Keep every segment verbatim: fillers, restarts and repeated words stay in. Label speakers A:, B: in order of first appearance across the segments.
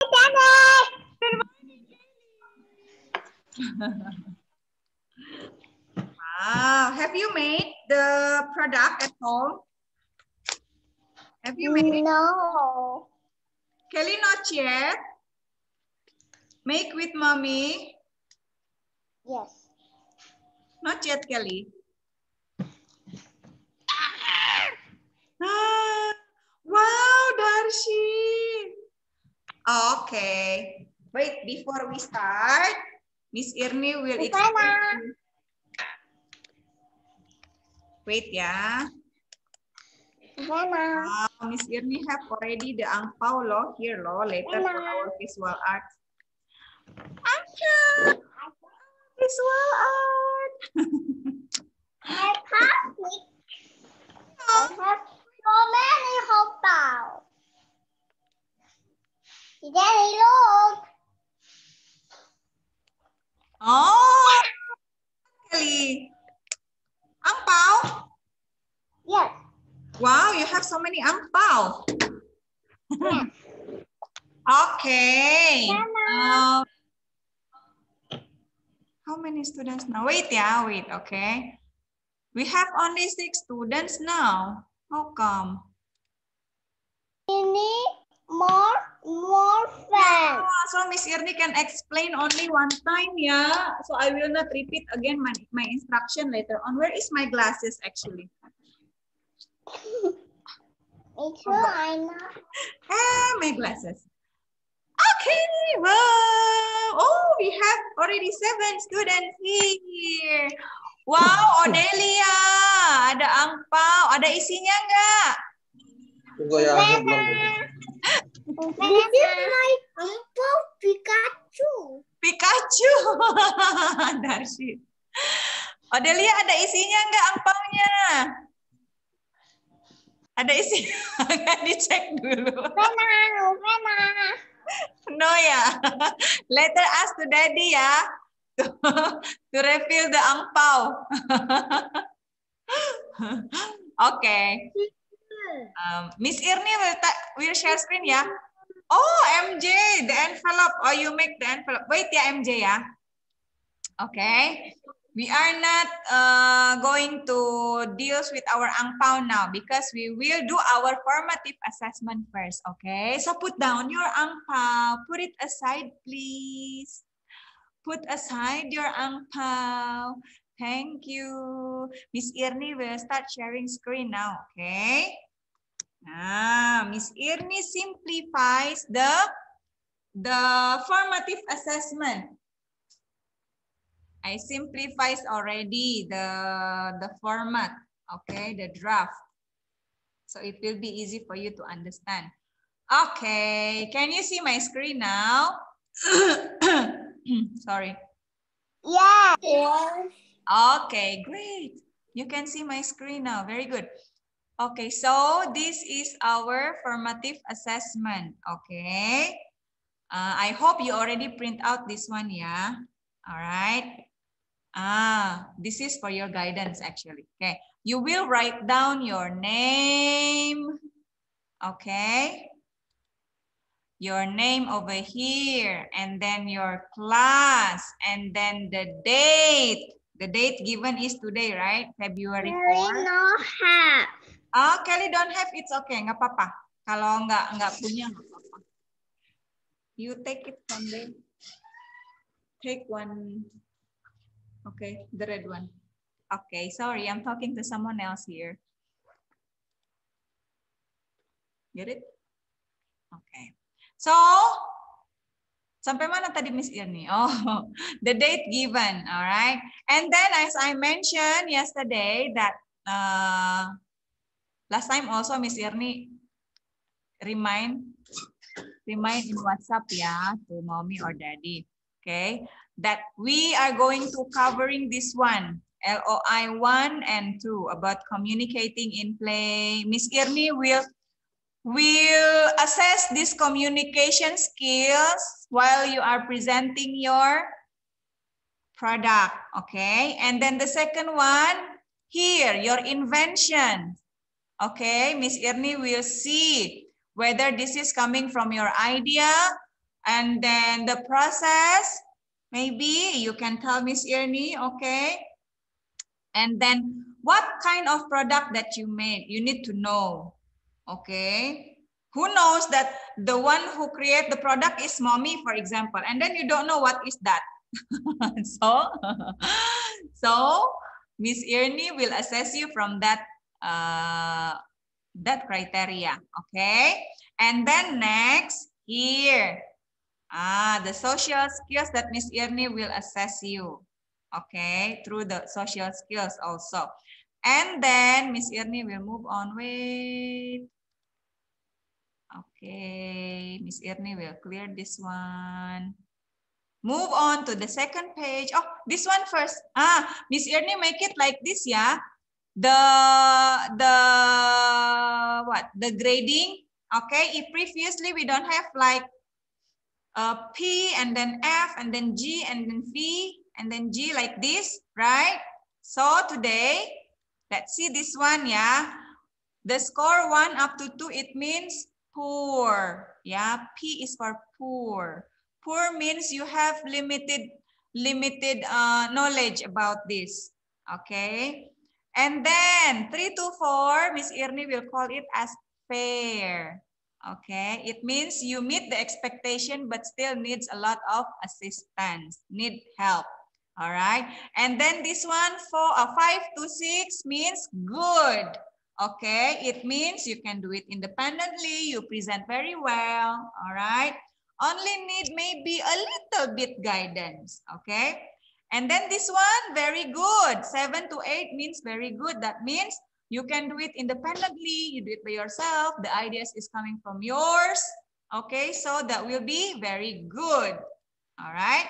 A: Wow, have you made the product at home? Have you made it?
B: No.
A: Kelly, not yet. Make with mommy.
B: Yes.
A: Not yet, Kelly. Ah, wow, Darshi. Okay. Wait, before we start, Miss Irni will explain. Wait ya. Wow, Miss Irni have already the angpau loh here loh later for our visual art. Acha, visual art.
B: I have it. I have so many hopao. Daddy, look.
A: Oh, Kelly. Angpau?
B: Yes.
A: Wow, you have so many angpau.
B: Yes.
A: Okay. Um, how many students now? Wait, yeah, wait, okay. We have only six students now. How come?
B: We need more, more friends.
A: Oh, so Miss Irni can explain only one time, yeah. So I will not repeat again my, my instruction later on. Where is my glasses actually?
B: Me too, I know.
A: Ah, my glasses. Okay, wow. Oh, we have already seven students here. Wow, Odelia, ada angpau, ada isinya enggak?
B: This is my angpau Pikachu.
A: Pikachu. Darshi. Odelia, ada isinya enggak angpaunya? Ada isinya? Enggak, dicek dulu.
B: Pena, pena.
A: No ya. Later ask to daddy ya. To, to refill the angpau. Okay. Um, Miss Irni will, will share screen ya. Oh, M J, the envelope. Oh, you make the envelope. Wait ya, M J ya. Okay. We are not uh, going to deal with our angpau now because we will do our formative assessment first. Okay. So put down your angpau. Put it aside, please. Put aside your angpau. Thank you. Miss Irni will start sharing screen now. Okay. Nah, Miss Irni simplifies the the formative assessment. I simplifies already the the format, okay, the draft. So it will be easy for you to understand. Okay, can you see my screen now? Sorry.
B: Yes. Yes.
A: Okay, great. You can see my screen now. Very good. Okay, so this is our formative assessment. Okay. Uh, I hope you already print out this one, yeah. All right. Ah, this is for your guidance actually. Okay. You will write down your name. Okay. Your name over here, and then your class, and then the date. The date given is today, right? February fourth.
B: No have.
A: Oh, Kelly don't have, it's okay, nggak apa-apa. Kalau nggak nggak punya, nggak apa-apa. You take it from there. Take one. Okay, the red one. Okay, sorry, I'm talking to someone else here. Get it? Okay. So, sampai mana tadi Miss Irni? Oh, the date given, all right. And then as I mentioned yesterday that uh, last time also Miss Irni remind remind in WhatsApp ya to mommy or daddy, okay, that we are going to covering this one, L O I one and two, about communicating in play. Miss Irni will will assess these communication skills while you are presenting your product, okay? And then the second one, here, your invention, okay? Miss Irni will see whether this is coming from your idea, And then the process, maybe you can tell Miss Ernie, okay? And then what kind of product that you made, you need to know, okay? Who knows that the one who create the product is mommy, for example, and then you don't know what is that. so, so Miss Ernie will assess you from that uh, that criteria, okay? And then next here, ah, the social skills that Miss Ernie will assess you, okay, through the social skills also. And then Miss Ernie will move on. Wait. Okay, Miss Ernie will clear this one. Move on to the second page. Oh, this one first. Ah, Miss Ernie make it like this, yeah. The the what? The grading. Okay, if previously we don't have like uh, P and then F and then G and then V and then G like this, right? So today, let's see this one, yeah. The score one up to two, it means poor. Yeah, P is for poor. Poor means you have limited, limited uh, knowledge about this. Okay. And then three to four, Miss Ernie will call it as fair. Okay. It means you meet the expectation but still needs a lot of assistance, need help. All right. And then this one, for a uh, five to six means good. Okay, it means you can do it independently, you present very well, all right? Only need maybe a little bit guidance, okay? And then this one, very good. Seven to eight means very good. That means you can do it independently, you do it by yourself, the ideas is coming from yours, okay? So that will be very good, all right?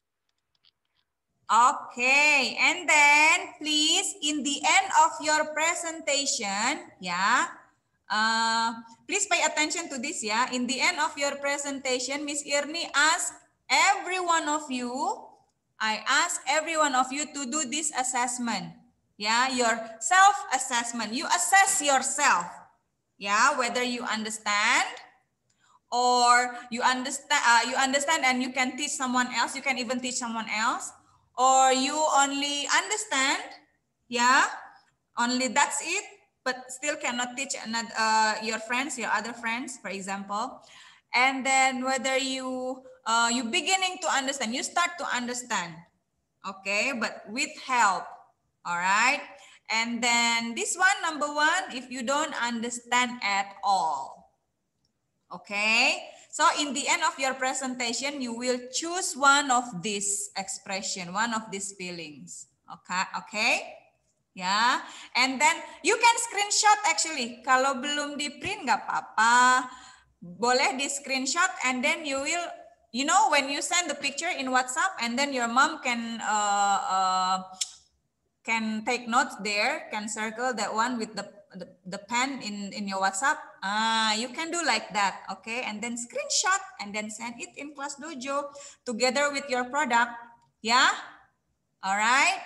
A: Okay, and then please in the end of your presentation, yeah, uh, please pay attention to this, yeah. In the end of your presentation, Miss Ernie asked every one of you, I ask every one of you to do this assessment, yeah, your self-assessment. You assess yourself, yeah, whether you understand or you understand, uh, you understand and you can teach someone else. You can even teach someone else. Or you only understand, yeah, only that's it, but still cannot teach another, uh, your friends, your other friends, for example. And then whether you, uh, you beginning to understand, you start to understand, okay, but with help, all right? And then this one, number one, if you don't understand at all, okay? So in the end of your presentation, you will choose one of these expression, one of these feelings. Okay, okay, ya. And then you can screenshot actually. Kalau belum di print nggak apa-apa, boleh di screenshot and then you will, you know, when you send the picture in WhatsApp and then your mom can uh, uh, can take notes there, can circle that one with the the, the pen in in your WhatsApp. Ah, you can do like that, okay? And then screenshot and then send it in Class Dojo together with your product, yeah. All right.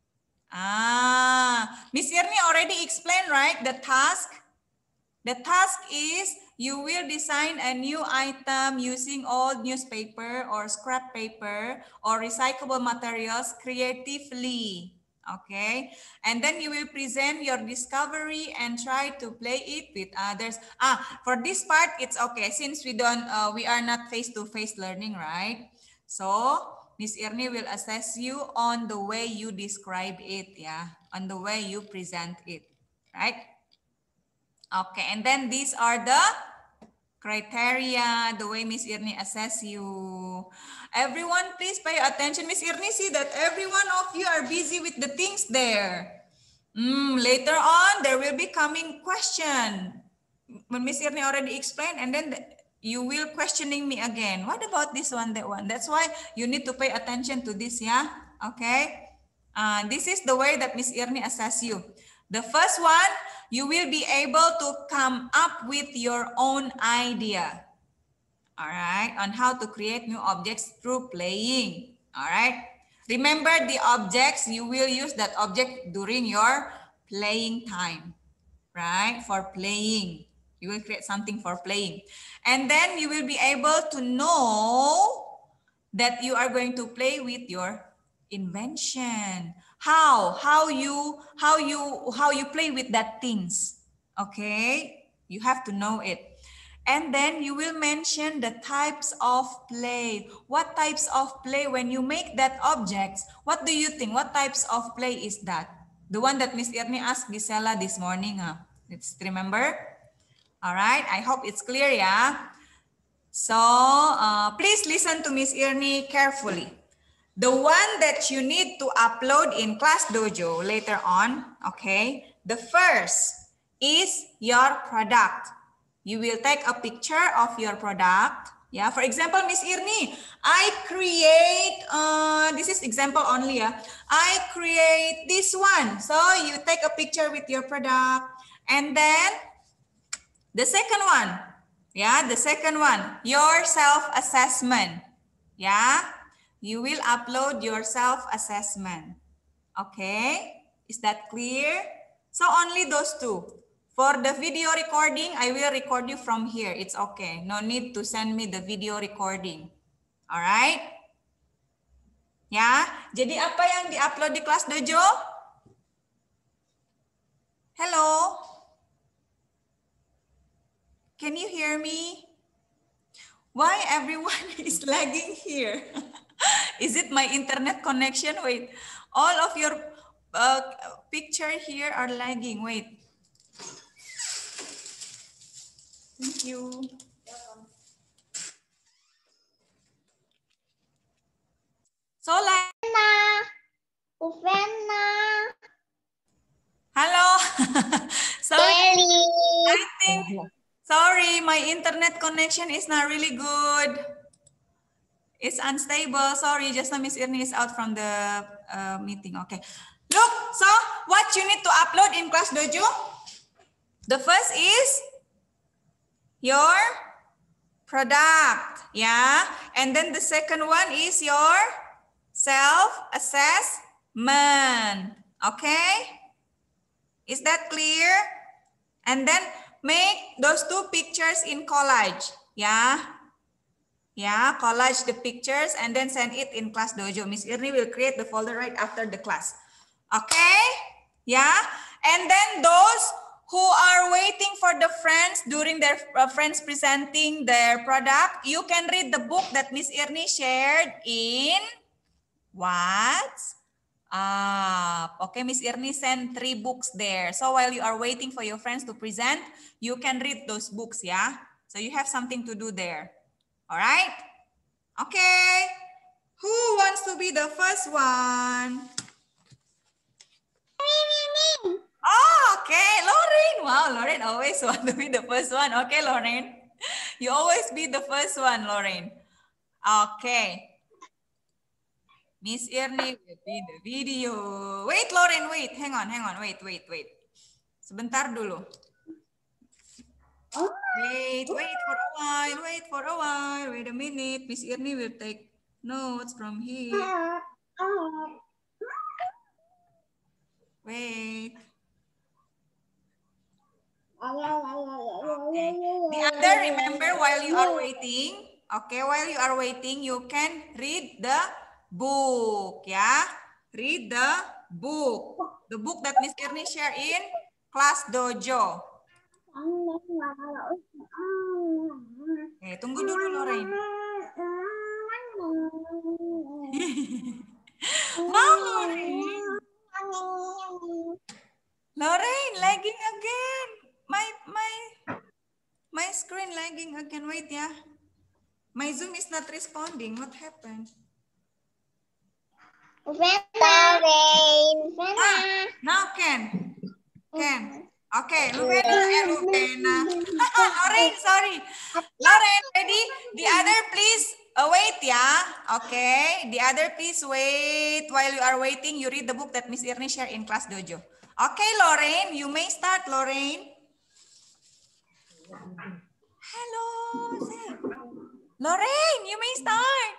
A: Ah, Miss Ernie already explained, right? The task. The task is you will design a new item using old newspaper or scrap paper or recyclable materials creatively. Okay, and then you will present your discovery and try to play it with others. Ah, for this part, it's okay since we don't, uh, we are not face-to-face learning, right? So Miss Ernie will assess you on the way you describe it, yeah, on the way you present it, right? Okay, and then these are the criteria, the way Miss Ernie assess you. Everyone, please pay attention. Miss Ernie, see that every one of you are busy with the things there. Mm, later on, there will be coming question. When Miss Ernie already explained, and then the, you will questioning me again. What about this one, that one? That's why you need to pay attention to this, yeah? Okay? Uh, this is the way that Miss Ernie assess you. The first one, you will be able to come up with your own idea, all right, on how to create new objects through playing, all right? Remember the objects, you will use that object during your playing time, right, for playing. You will create something for playing. And then you will be able to know that you are going to play with your invention. How? How you how you how you play with that things. Okay? You have to know it. And then you will mention the types of play. What types of play when you make that objects? What do you think? What types of play is that? The one that Miss Irni asked Gisela this morning. Huh? Let's remember. All right. I hope it's clear, yeah. So uh, please listen to Miss Irni carefully. The one that you need to upload in Class Dojo later on, okay? The first is your product. You will take a picture of your product. Yeah, for example, Miss Irni, I create, uh, this is example only, yeah. I create this one. So you take a picture with your product. And then the second one, yeah, the second one, your self-assessment. Yeah, you will upload your self-assessment. Okay, is that clear? So only those two. For the video recording, I will record you from here. It's okay. No need to send me the video recording. All right? Ya, jadi apa yang di-upload di Kelas Dojo? Hello? Can you hear me? Why everyone is lagging here? Is it my internet connection? Wait, all of your uh, picture here are lagging. Wait. Thank you. So like.
B: Uvena.
A: Hello. Sorry. I think. Sorry, my internet connection is not really good. It's unstable. Sorry, just now Miss Irni is out from the uh, meeting. Okay. Look, so what you need to upload in Class Dojo? The first is your product, yeah. And then the second one is your self-assessment. Okay? Is that clear? And then make those two pictures in collage, yeah. Yeah, collage the pictures and then send it in Class Dojo. Miss Irni will create the folder right after the class. Okay? Yeah. And then those who are waiting for the friends during their uh, friends presenting their product, you can read the book that Miss Irni shared in WhatsApp. Okay, Miss Irni sent three books there. So while you are waiting for your friends to present, you can read those books, yeah? So you have something to do there. All right? Okay. Who wants to be the first one?
B: Me, me, me.
A: Oh, okay. Lorraine. Wow, Lorraine always want to be the first one. Okay, Lorraine. You always be the first one, Lorraine. Okay. Miss Irni will be the video. Wait, Lorraine, wait. Hang on, hang on. Wait, wait, wait. Sebentar dulu. Wait, wait for a while, wait for a while, wait a minute. Miss Irni will take notes from here. Wait. Okay. The other, remember while you are waiting, okay, while you are waiting, you can read the book, yeah? Read the book. The book that Miss Irni share in Class Dojo. Oke, tunggu dulu Lorraine. Mau Lorraine? Lorraine, lagging again. My my my screen lagging again. Wait ya. My Zoom is not responding. What happened?
B: Uvena.
A: Ah, now can. Can. Okay, Lorena and Lorena. Lorraine, sorry. Lorraine, ready? The other please uh, wait, yeah. Okay. The other please wait. While you are waiting, you read the book that Miss Irni share in Class Dojo. Okay, Lorraine, you may start, Lorraine. Hello. Lorraine, you may start.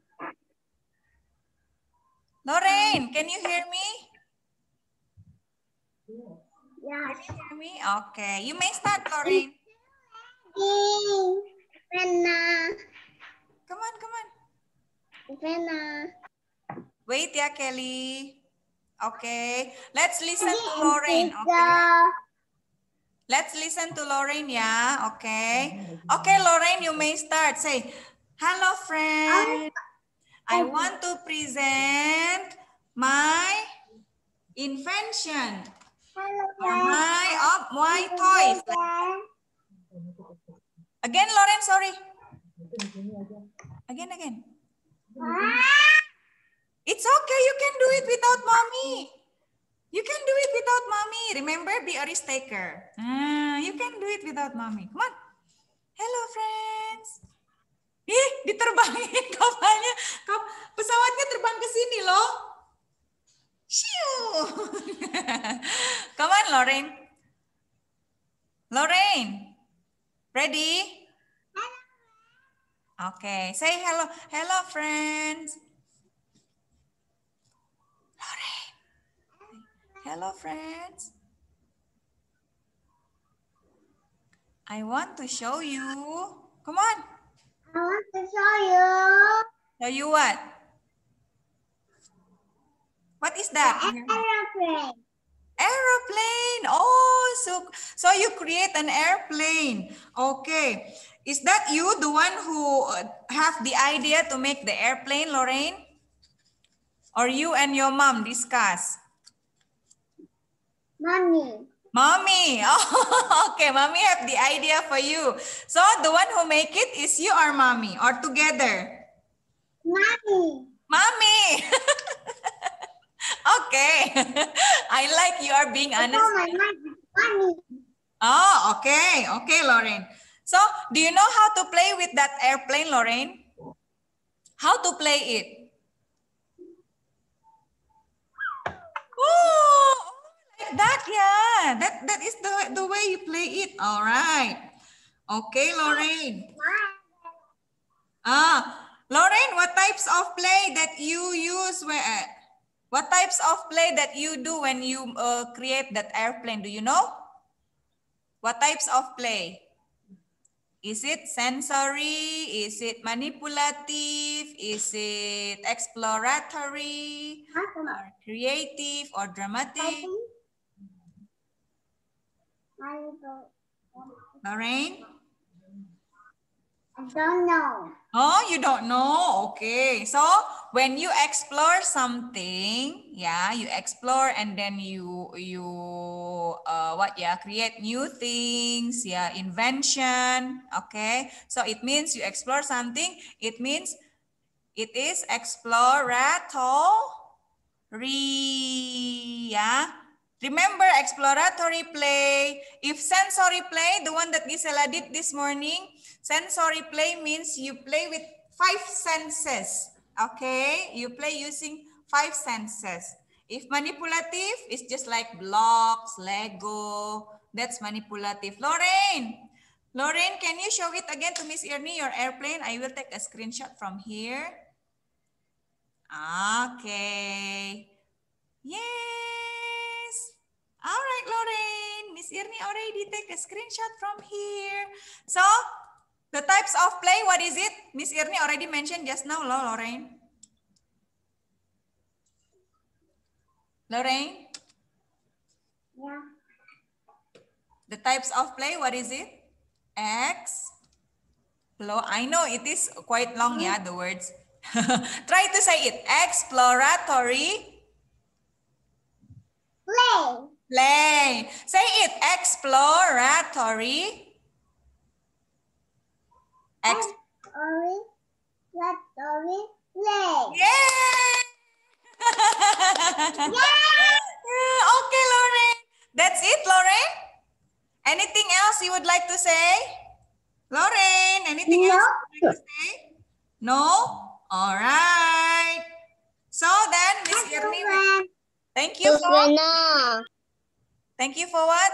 A: Lorraine, can you hear me?
B: Yeah.
A: Can you hear me? Okay, you may start, Lorraine.
B: Luvena.
A: Come on, come on.
B: Luvena.
A: Wait ya, Kelly. Okay, let's listen to Lorraine. Okay. Let's listen to Lorraine, ya. Okay. Okay, Lorraine, you may start. Say, hello, friend. I want to present my invention.
B: Hello,
A: Or my, oh, my toys. Again, Lorraine, sorry. Again, again. It's okay, you can do it without mommy. You can do it without mommy. Remember, be a risk taker. Ah, you can do it without mommy. Come on. Hello, friends. Ih, diterbangin kapalnya. Kap pesawatnya terbang ke sini loh. Shiu. Come on, Lorraine. Lorraine. Ready? Okay, say hello. Hello, friends. Lorraine. Hello, friends. I want to show you. Come on.
B: I want to show you.
A: Show you what? What is that?
B: Aeroplane.
A: Aeroplane. Oh, so so you create an airplane. Okay. Is that you, the one who have the idea to make the airplane, Lorraine? Or you and your mom discuss?
B: Mommy.
A: Mommy. Oh, okay, mommy have the idea for you. So the one who make it is you or mommy or together?
B: Mommy.
A: Mommy. Okay. I like you are being honest.
B: Oh, my mommy.
A: Oh, okay. Okay, Lorraine. So, do you know how to play with that airplane, Lorraine? How to play it? Oh, like that, yeah. That, that is the, the way you play it. All right. Okay, Lorraine. Ah, Lorraine, what types of play that you use? Where, what types of play that you do when you uh, create that airplane? Do you know? What types of play? Is it sensory? Is it manipulative? Is it exploratory? Or creative or dramatic? Lorraine?
B: I don't know.
A: Oh, you don't know? Okay. So when you explore something, yeah, you explore and then you, you uh, what, yeah, create new things, yeah, invention, okay. So it means you explore something, it means it is exploratory, yeah. Remember exploratory play. If sensory play, the one that Gisela did this morning, sensory play means you play with five senses. Okay, you play using five senses. If manipulative, it's just like blocks, Lego. That's manipulative. Lorraine, Lorraine, can you show it again to Miss Ernie, your airplane? I will take a screenshot from here. Okay. Yes. All right, Lorraine. Miss Ernie already take a screenshot from here. So, the types of play, what is it? Miss Ernie already mentioned just now, Lorraine. Lorraine?
B: Yeah.
A: The types of play, what is it? X. I know it is quite long, yeah, the words. Try to say it. Exploratory.
B: Play.
A: Play. Say it. Exploratory. Ex
B: Exploratory play.
A: Yay!
B: Yay!
A: Okay, Lorraine. That's it, Lorraine? Anything else you would like to say? Lorraine, anything
B: No.
A: else you would like to say? No? All right. So then, Miss Ernie, thank you for Thank you for what?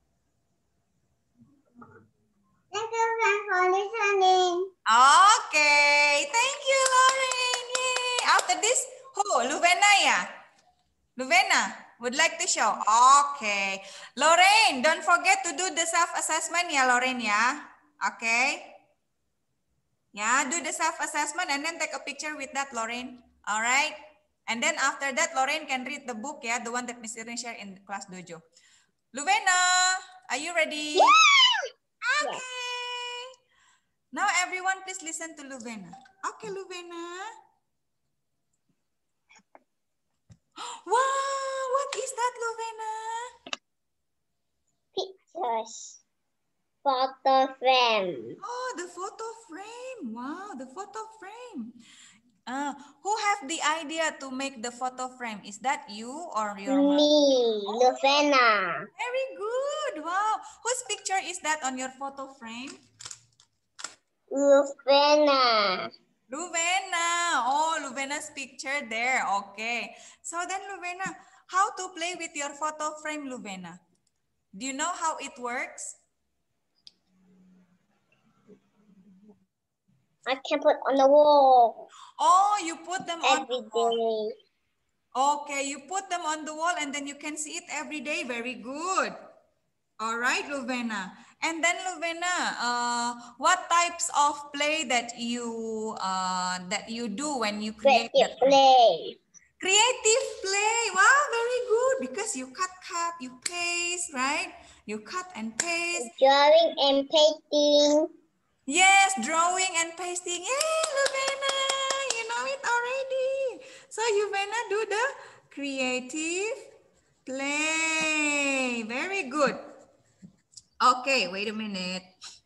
B: Thank you for listening.
A: Okay, thank you, Lorraine. Yay. After this, who? Luvena, yeah? Luvena would like to show. Okay. Lorraine, don't forget to do the self-assessment, yeah, Lorraine, yeah? Okay. Yeah, do the self-assessment and then take a picture with that, Lorraine. All right. And then after that, Lorraine can read the book, yeah, the one that Miss Irene shared in class dojo. Luvena, are you ready?
B: Yeah.
A: Okay. Yes. Now everyone please listen to Luvena. Okay, Luvena. Wow, what is that, Luvena?
B: Pictures. Photo frame.
A: Oh, the photo frame. Wow, the photo frame. Uh, who have the idea to make the photo frame? Is that you or your mom?
B: Me, Luvena.
A: Very good. Wow. Whose picture is that on your photo frame?
B: Luvena.
A: Luvena. Oh, Luvena's picture there. Okay. So then, Luvena, how to play with your photo frame, Luvena? Do you know how it works?
B: I can put on the wall.
A: Oh, you put them on
B: every
A: the wall.
B: day.
A: Okay, you put them on the wall and then you can see it every day. Very good. All right, Luvena. And then Luvena, uh, what types of play that you uh, that you do when you create
B: Creative
A: the
B: play.
A: Creative play. Wow, very good. Because you cut, cut, you paste, right? You cut and paste.
B: Drawing and painting.
A: Yes, drawing and pasting. Yay, Luvena, you know it already. So Luvena do the creative play. Very good. Okay, wait a minute.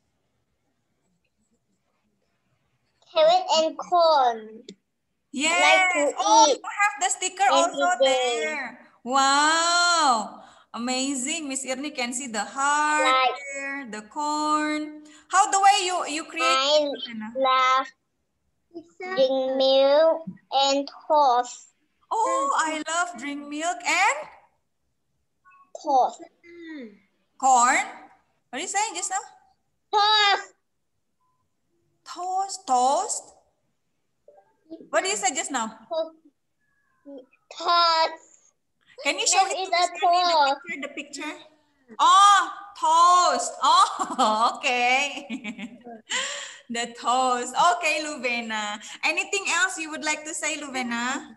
B: Carrot and corn.
A: Yes.
B: Like to
A: Oh,
B: eat
A: you have the sticker
B: every
A: also
B: day.
A: there. Wow. Amazing. Miss Irni can see the heart
B: Like
A: there, the corn. How the way you, you create
B: I
A: it?
B: love drink milk and toast.
A: Oh, I love drink milk and
B: Toast.
A: corn. What are you saying just now?
B: Toast.
A: Toast, toast. What did you say just now?
B: Toast.
A: Can you show
B: This
A: it
B: is
A: to Miss
B: a
A: Irni, the
B: toast.
A: picture, the picture? Oh, toast. Oh, okay. The toast. Okay, Luvena. Anything else you would like to say, Luvena?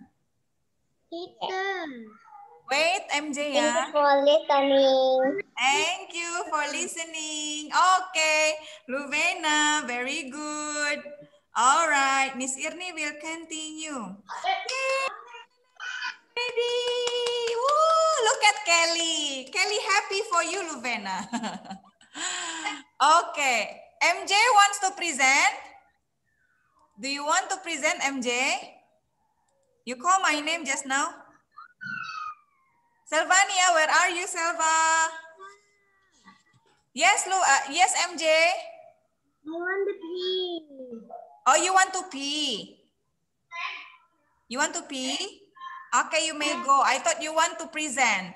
A: Wait, M J,
B: Thank
A: yeah.
B: you for listening.
A: Thank you for listening. Okay, Luvena, very good. All right, Miss Irni will continue. Yay, ready. Woo, look at Kelly. Kelly happy for you, Luvena. Okay, M J wants to present. Do you want to present, M J? You call my name just now. Selvania, where are you, Selva? Yes, Lu. Uh, yes, M J.
B: I want to pee.
A: Oh, you want to pee? You want to pee? Okay, you may go. I thought you want to present.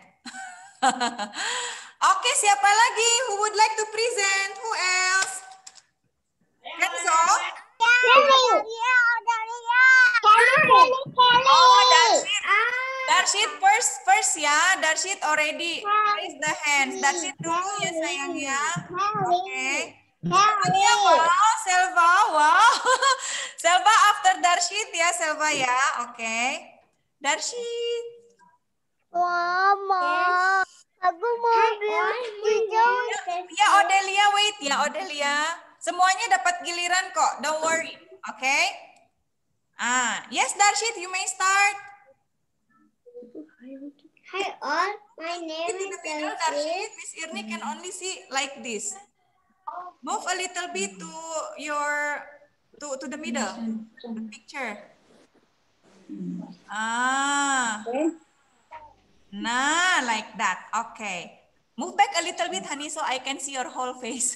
A: Okay, siapa lagi who would like to present? Who else? Kenzo?
B: Kelly. Kelly, Kelly.
A: Oh, Darshit. Darshit first, first ya. Darshit already raise the hands. Darshit dulu ya sayang ya. Okay. Siapa dia? Wow, Selva. Wow. Selva after Darshit ya, Selva ya. Oke. Okay. Darshit.
B: Mama. Aku mau bilang.
A: Ya, Odelia, wait ya, Odelia. Semuanya dapat giliran kok. Don't worry. Oke. Okay? Ah, yes, Darshit, you may start.
B: Hi all, my name
A: In
B: is
A: the middle, Darshit, Miss Irni can only see like this. Move a little bit to your to to the middle, the picture. Ah, nah, like that. Okay. Move back a little bit, honey, so I can see your whole face.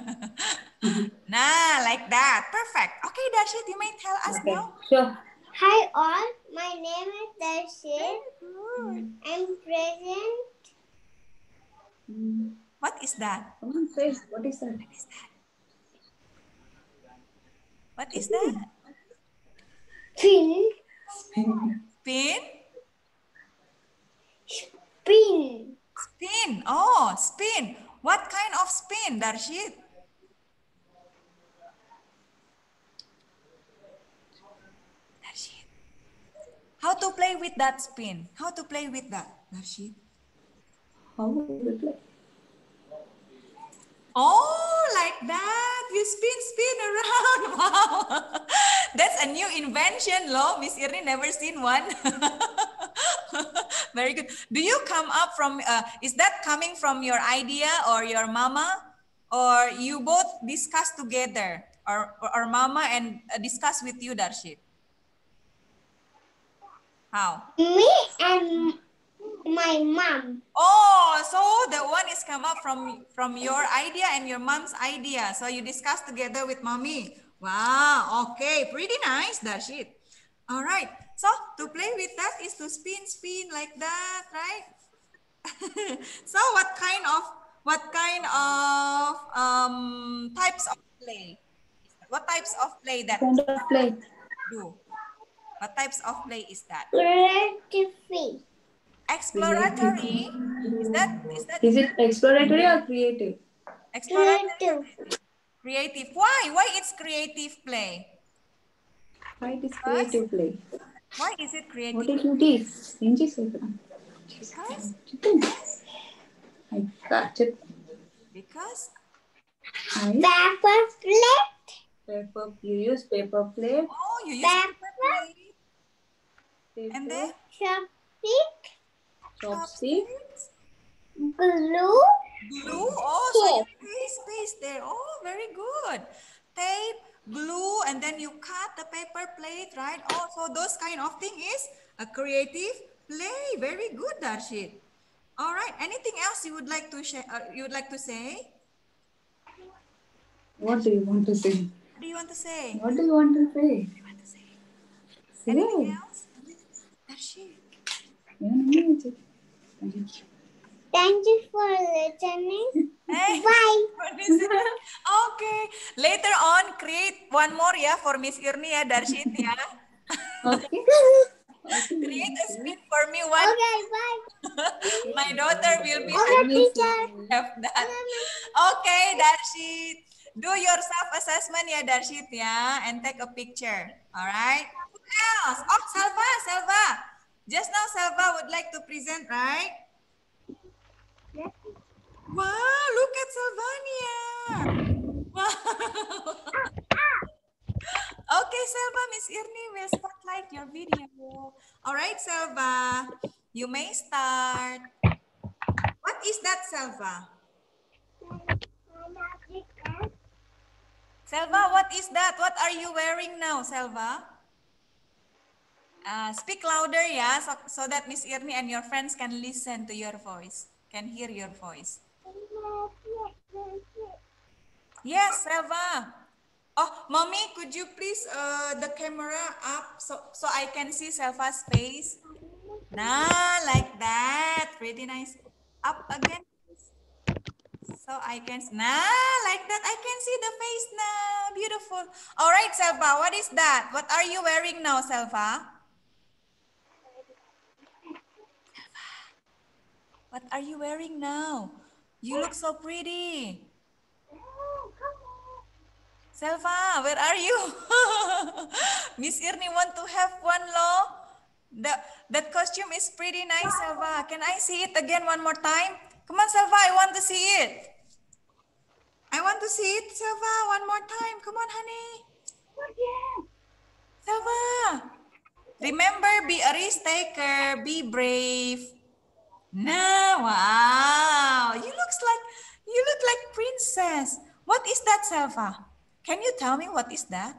A: Nah, like that. Perfect. Okay, Darshit, you may tell us
C: Okay.
A: now.
C: Sure.
B: Hi all, my name is Darshit. I'm present.
A: What is that?
C: Come on, say, what is that?
A: What is that? What is that?
B: Spin.
A: Spin?
B: Spin.
A: Spin. Oh, spin. What kind of spin, Darshit? with that spin? How to play with that, Darshit?
C: How do we play?
A: Oh, like that. You spin, spin around. Wow. That's a new invention, lo. Miss Irni never seen one. Very good. Do you come up from, uh, is that coming from your idea or your mama? Or you both discuss together? Or, or, or mama and uh, discuss with you, Darshit? How?
B: Me and my mom.
A: Oh, so the one is come up from, from your idea and your mom's idea. So you discuss together with mommy. Wow, okay, pretty nice, Darshit. All right, so to play with that is to spin, spin like that, right? So what kind of, what kind of um, types of play? What types of play that
C: What kind of play?
A: do? What types of play is that?
B: Creative.
A: Exploratory? Is that, is that?
C: Is it exploratory or creative?
A: Exploratory.
B: Creative.
A: Creative. Why? Why it's creative play?
C: Why it is creative play?
A: Why is it creative?
C: What did you teach? Inji Sevan.
A: Because,
C: I got it.
A: because
C: I
B: Paper plate.
C: paper. You use paper plate.
A: oh, you use
B: Paper.
A: paper plate.
C: Paper,
A: And then
B: Chopstick.
C: chopstick.
B: Glue.
A: glue. Oh, so you paste, paste there. Oh, very good. Tape, glue, and then you cut the paper plate, right? Oh, so those kind of thing is a creative play. Very good, Darshit. All right. Anything else you would like to share? Uh, you would like to say?
C: What do you want to say?
A: What do you want to say?
C: What do you want to say?
A: What do you want to say? Anything
C: Say.
A: else? Darshit.
B: Thank you for listening.
A: Hey.
B: Bye.
A: Okay. Later on, create one more ya for Miss Irni ya, Darshit ya.
C: Okay.
A: Create a spin for me one.
B: Okay, bye.
A: My daughter will be
B: Okay,
A: happy to
B: teacher.
A: have that. Okay, Darshit. Do your self-assessment ya, Darshit ya, and take a picture. All right. Who else? Oh, Salva, Salva. Just now, Salva would like to present, right? Wow, look at Salvania. Wow. Okay, Selva, Miss Irni will spotlight your video. All right, Selva, you may start. What is that, Selva? Selva, what is that? What are you wearing now, Selva? Uh, speak louder, yeah, so, so that Miss Irni and your friends can listen to your voice, can hear your voice. Yes, Selva. Oh, mommy, could you please uh, the camera up so so I can see Selva's face? Nah, like that. Pretty nice. Up again. So I can, nah, like that. I can see the face now. Beautiful. All right, Selva, what is that? What are you wearing now, Selva? What are you wearing now? You look so pretty. Selva, where are you? Miss Irni want to have one, lo. The, that costume is pretty nice, Selva. Can I see it again one more time? Come on, Selva, I want to see it. I want to see it, Selva, one more time. Come on, honey. Selva. Remember, be a risk taker, be brave. Nah, wow. You looks like, you look like princess. What is that, Selva? Can you tell me what is that?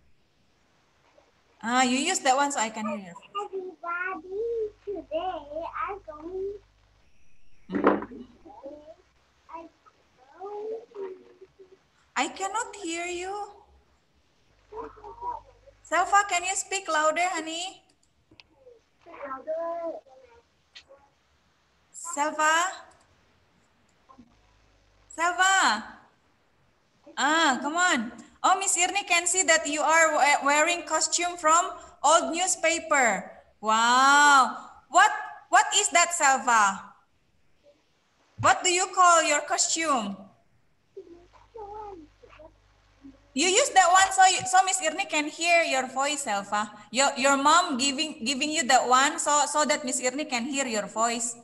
A: Ah, you use that one so I can hear.
B: Everybody, today I'm going.
A: I cannot hear you. Selva, can you speak louder, honey? Selva? Selva? Ah, come on. Oh, Miss Irni can see that you are wearing costume from old newspaper. Wow. What, what is that, Selva? What do you call your costume? You use that one so, you, so Miss Miss Irni can hear your voice, Selva. Your your mom giving giving you that one so so that Miss Irni can hear your voice.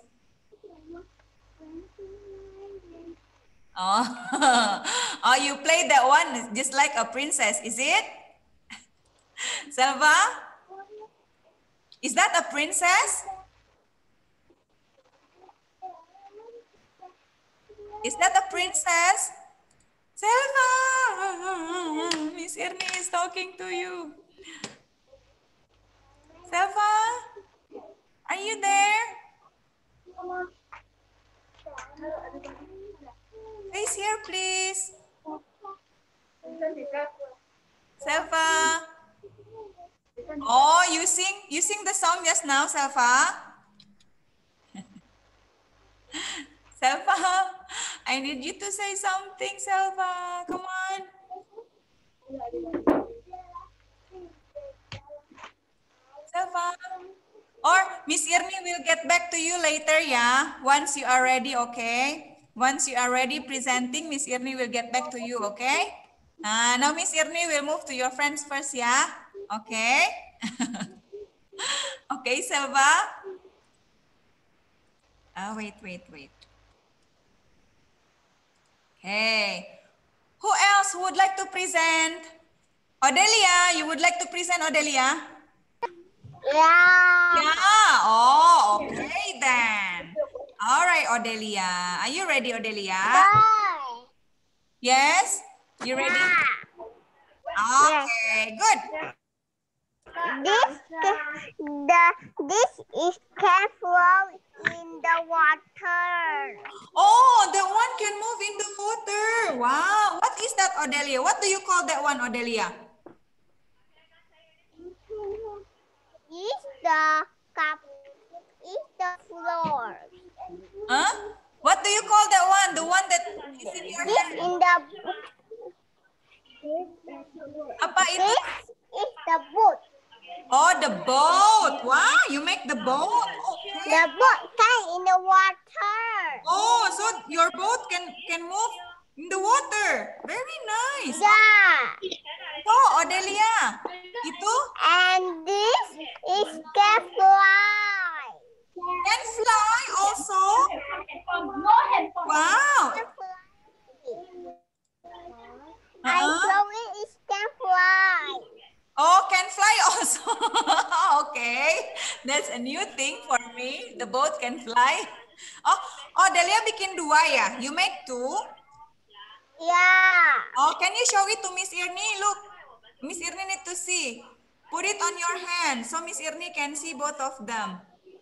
A: Oh, oh, you play that one just like a princess, is it? Selva, is that a princess? Is that a princess? Selva, Miss Irni is talking to you. Selva, are you there? Face here, please. Selva. Oh, you sing, you sing the song just now, Selva. Selva, I need you to say something, Selva. Come on. Selva. Or Miss Irni will get back to you later, yeah? Once you are ready, okay? Once you are ready presenting, Miss Irni will get back to you, okay? Uh, now Miss Irni will move to your friends first, yeah? Okay? Okay, Selva? Oh, wait, wait, wait. Okay. Who else would like to present? Odelia, you would like to present, Odelia?
B: Yeah.
A: Yeah. Oh, okay then. All right, Odelia. Are you ready, Odelia?
B: Bye.
A: Yes? You ready?
B: Yeah.
A: Okay, good.
B: This the this is careful in the water.
A: Oh, that one can move in the water. Wow. What is that, Odelia? What do you call that one, Odelia?
B: Is the cup is the floor.
A: Huh? What do you call that one? The one that is in your
B: This
A: hand?
B: in the
A: Apa itu?
B: this is the boat.
A: Oh, the boat. Wow, you make the boat. Okay.
B: The boat can in the water.
A: Oh, so your boat can can move in the water. Very nice.
B: Yeah.
A: Oh, Odelia, itu
B: And this is can fly.
A: can fly also. Wow.
B: I
A: Uh-huh.
B: saw it is can fly.
A: Oh, can fly also. Okay, that's a new thing for me. The boat can fly. Oh, oh, Delia bikin dua ya? You make two?
B: Yeah.
A: Oh, can you show it to Miss Irni? Look, Miss Irni need to see. Put it on your hand so Miss Irni can see both of them.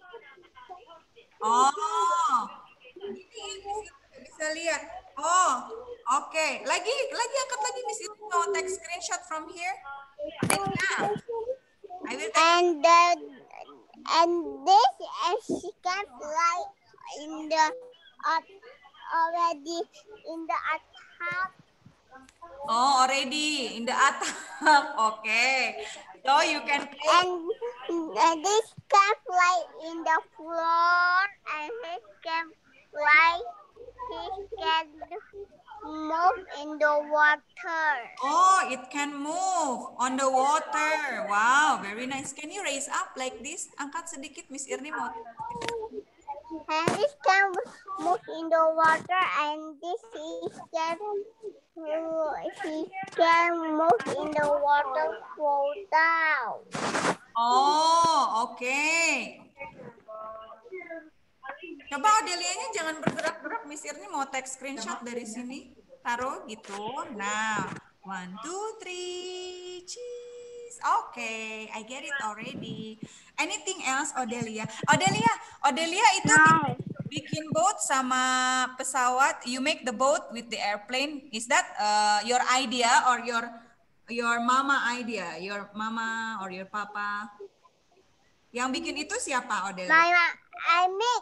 A: Oh, ini Miss Irni bisa lihat. Oh, oke. Okay. Lagi, lagi angkat lagi Miss Irni mau take screenshot from here. Yeah. I will take.
B: And the and this and she can fly in the uh, already in the atap.
A: Oh, already in the atap. Okay. So you can play.
B: And, and this can fly in the floor and he can fly. He can move in the water.
A: Oh, it can move on the water. Wow, very nice. Can you raise up like this? Angkat sedikit, Miss Irni mau.
B: And this can move in the water and this is can he can move in the water fall down.
A: Oh, oke. Okay. Coba Odelianya jangan bergerak-gerak. Miss Irni mau take screenshot dari sini. Taruh gitu. Nah, one, two, three, cheese. Oke, okay, I get it already. Anything else, Odelia? Odelia, Odelia itu
B: No.
A: bikin boat sama pesawat. You make the boat with the airplane. Is that uh, your idea or your your mama idea? Your mama or your papa? Yang bikin itu siapa, Odelia?
B: My, I make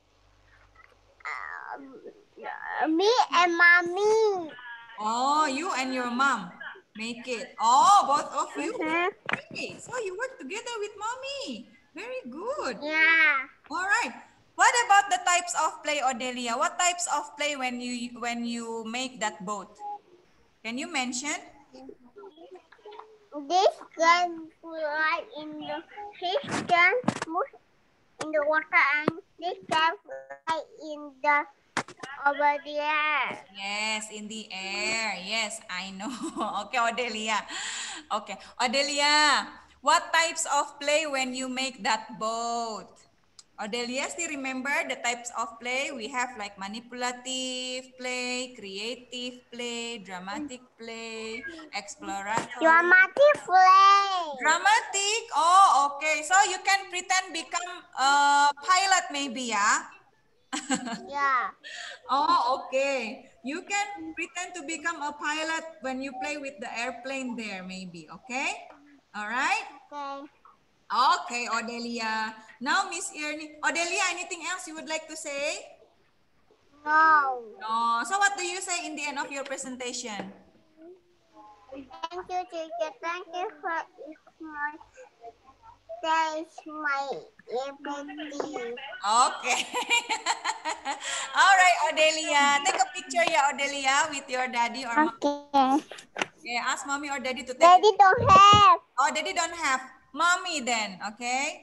B: uh, me and mommy.
A: Oh, you and your mom make it. Oh, both of you.
B: Mhm.
A: Okay, so you work together with mommy. Very good.
B: Yeah.
A: All right. What about the types of play, Odelia? What types of play when you when you make that boat? Can you mention?
B: this can fly in the fish can move in the water and this can fly in the over the air.
A: Yes, in the air. Yes, I know. Okay, Odelia. Okay, Odelia. What types of play when you make that boat? Odelia, still remember the types of play? We have like manipulative play, creative play, dramatic play, exploratory.
B: Dramatic play.
A: Dramatic? Oh, okay. So you can pretend become a pilot maybe, ya?
B: Yeah.
A: Oh, okay. You can pretend to become a pilot when you play with the airplane there maybe, okay? All right?
B: Okay.
A: Okay, Odelia. Now, Miss Ernie. Odelia, anything else you would like to say?
B: No.
A: No. So what do you say in the end of your presentation?
B: Thank you, teacher. Thank you for my thanks my ability.
A: Okay. All right, Odelia. Take a picture, yeah, Odelia, with your daddy or mom.
B: Okay.
A: Okay, ask mommy or daddy to take.
B: Daddy don't have.
A: Oh, daddy don't have. Mommy then, okay?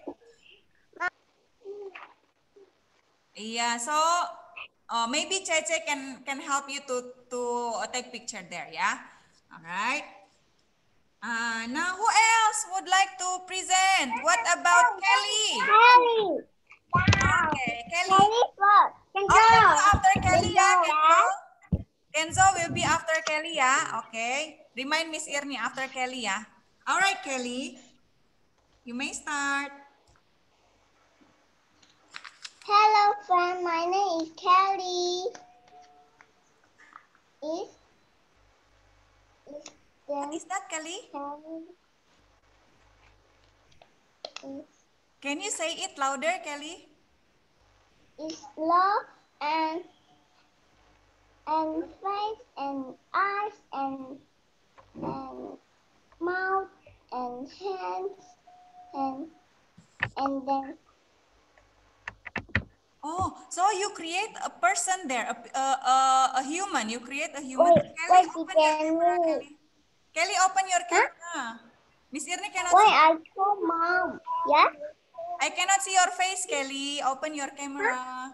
A: Yeah, so uh, maybe Cece can can help you to to take picture there, yeah. All right. Uh, now who else would like to present? What about Kelly?
B: Kelly.
A: Okay, Kelly.
B: Kelly first.
A: Oh, Kenzo after Kelly, ya. Kenzo. Kenzo will be after Kelly, ya. Okay. Remind Miss Irni after Kelly, ya. All right, Kelly. You may start.
B: Hello, friend. My name is Kelly. Is is
A: What is that, Kelly?
B: Is
A: Can you say it louder, Kelly?
B: is love and and face and eyes and and mouth and hands and and then
A: Oh, so you create a person there, a, a, a, a human. You create a human.
B: wait,
A: Kelly,
B: wait,
A: open your camera,
B: me.
A: Kelly. Kelly, open your camera. Miss Irni cannot
B: Wait,
A: see.
B: I told mom. Yeah.
A: I cannot see your face, Kelly. Open your camera.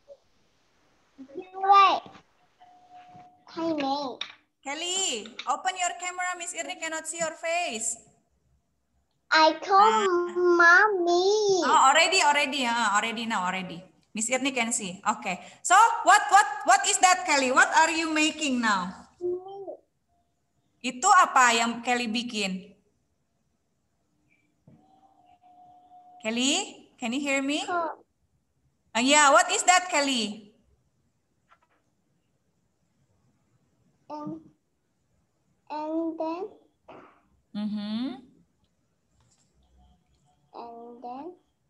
B: Wait. Hi, mate.
A: Kelly, open your camera. Miss Irni cannot see your face.
B: I told mommy.
A: Oh, already, already, uh, already now, already. Miss Irni can see. Okay. So what, what, what is that, Kelly? What are you making now? Itu apa yang Kelly bikin? Kelly, can you hear me?
B: Oh.
A: Uh, yeah, what is that, Kelly?
B: And and then
A: Mm-hmm.
B: and then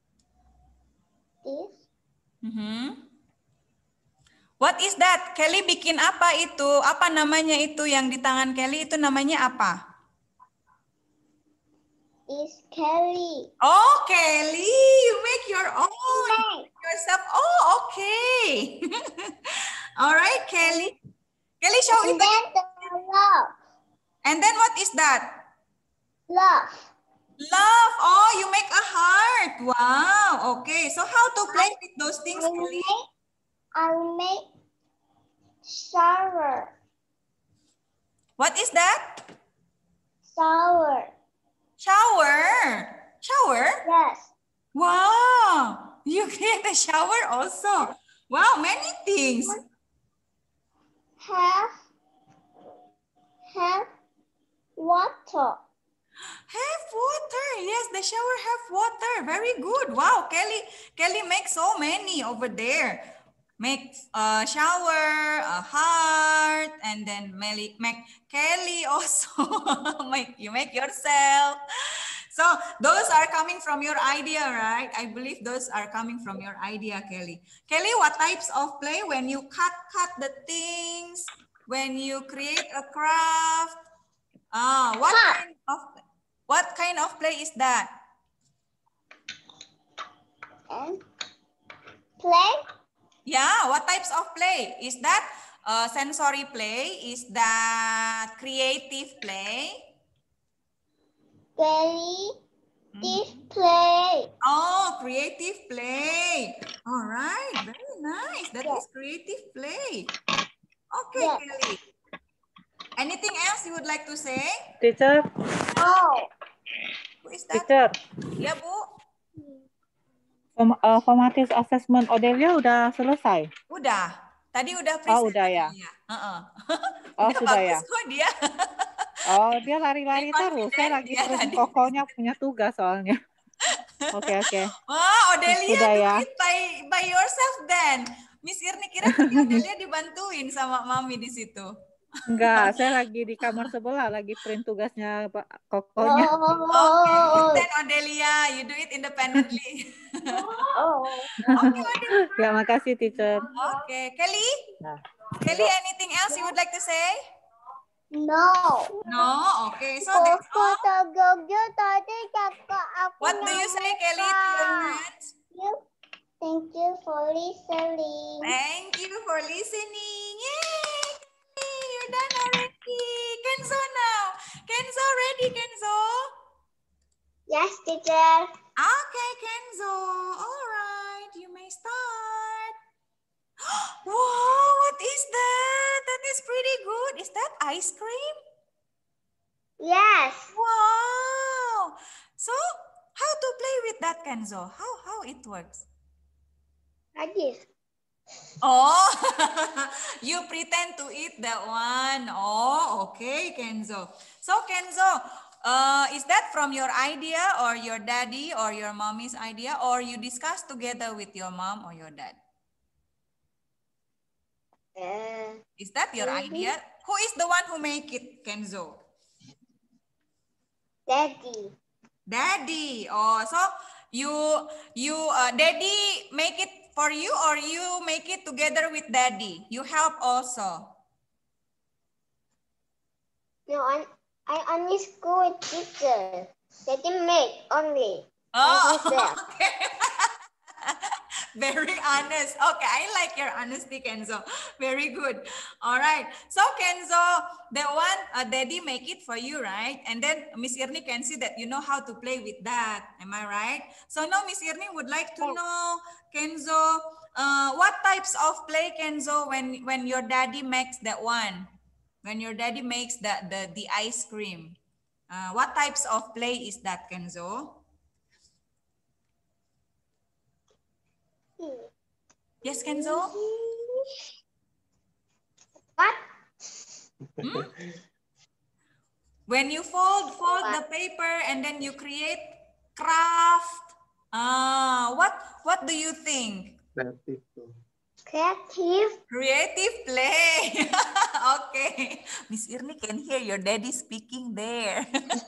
B: this.
A: Mm-hmm. What is that? Kelly bikin apa itu? Apa namanya itu yang di tangan Kelly? Itu namanya apa?
B: Is Kelly.
A: Oh, Kelly, you make your own.
B: Make.
A: Yourself. Oh, okay. All right, Kelly. Kelly, show
B: And
A: it
B: then
A: again.
B: the love.
A: And then what is that?
B: Love.
A: Love. Oh, you make a heart. Wow. Okay. So how to play with those things,
B: I
A: Kelly?
B: make I make shower.
A: What is that?
B: Shower.
A: Shower. Shower?
B: Yes.
A: Wow. You create a shower also. Wow, many things.
B: Have have water.
A: Have water. Yes, the shower have water. Very good. Wow, Kelly. Kelly makes so many over there. Make a shower, a heart, and then make, make Kelly also. make you make yourself. So those are coming from your idea, right? I believe those are coming from your idea, Kelly. Kelly, what types of play when you cut cut the things, when you create a craft? Ah, what
B: Cut.
A: kind of what kind of play is that?
B: And play.
A: Yeah, what types of play? Is that uh, sensory play? Is that creative play?
B: creative play.
A: Oh, creative play. All right, very nice. That is creative play. Okay,
B: Yes.
A: Kelly. Anything else you would like to say?
D: Teacher,
B: Oh.
A: Who is that?
D: teacher.
A: Ya, Bu.
D: Form, uh, formative assessment Odelia udah selesai?
A: Udah. Tadi udah
D: Oh,
A: present.
D: udah ya.
A: Ya. Uh-uh.
D: Oh,
A: Udah
D: sudah
A: bagus
D: ya.
A: kok dia.
D: Oh, dia lari-lari
A: Dia
D: terus. Saya
A: confident
D: lagi
A: dia
D: terus
A: tadi.
D: kokonya punya tugas soalnya. Oke, oke.
A: Wah, Odelia
D: Sudah
A: do
D: ya.
A: it by, by yourself then. Miss Irni kira tadi Odelia dibantuin sama Mami di situ.
D: Enggak, saya lagi di kamar sebelah, lagi print tugasnya Pak Kokonya.
A: Oke, good then Odelia, you do it independently.
B: Oh.
A: Oke, Odelia.
D: Ya, makasih teacher.
A: Oke, Kelly?
D: Nah,
A: Kelly, anything else you would like to say?
B: No.
A: No? Okay, so that's all.
B: Kata Gogo tadi kakak aku.
A: What do you say, Kelly, to your friends?
B: Thank you for listening.
A: Thank you for listening. Yay! Kelly, you're done already. Kenzo now. Kenzo, ready, Kenzo?
B: Yes, teacher.
A: Okay, Kenzo. All right, you may start. Wow, what is that? That is pretty good. Is that ice cream?
B: Yes.
A: Wow. So, how to play with that, Kenzo? How, how it works?
B: Like this.
A: Oh, you pretend to eat that one. Oh, okay, Kenzo. So, Kenzo, uh, is that from your idea or your daddy or your mommy's idea, or you discuss together with your mom or your dad?
B: Uh,
A: Is that your
B: Maybe.
A: idea? Who is the one who make it, Kenzo?
B: Daddy.
A: Daddy. Oh, so you you uh, daddy make it for you, or you make it together with daddy? You help also.
B: No, I, I only school teacher. Daddy make only.
A: Oh,
B: myself.
A: okay. Very honest. Okay, I like your honesty, Kenzo. Very good. All right. So, Kenzo, the one uh, daddy make it for you, right? And then Miss Irni can see that you know how to play with that. Am I right? So now Miss Irni would like to know, Kenzo, uh, what types of play, Kenzo, when, when your daddy makes that one? When your daddy makes the, the, the ice cream. Uh, what types of play is that, Kenzo? Yes, Kenzo?
B: What?
A: Hmm? When you fold, fold the paper and then you create craft. Ah, what, what do you think?
B: Creative.
A: Creative play. Okay. Miss Irni can hear your daddy speaking there.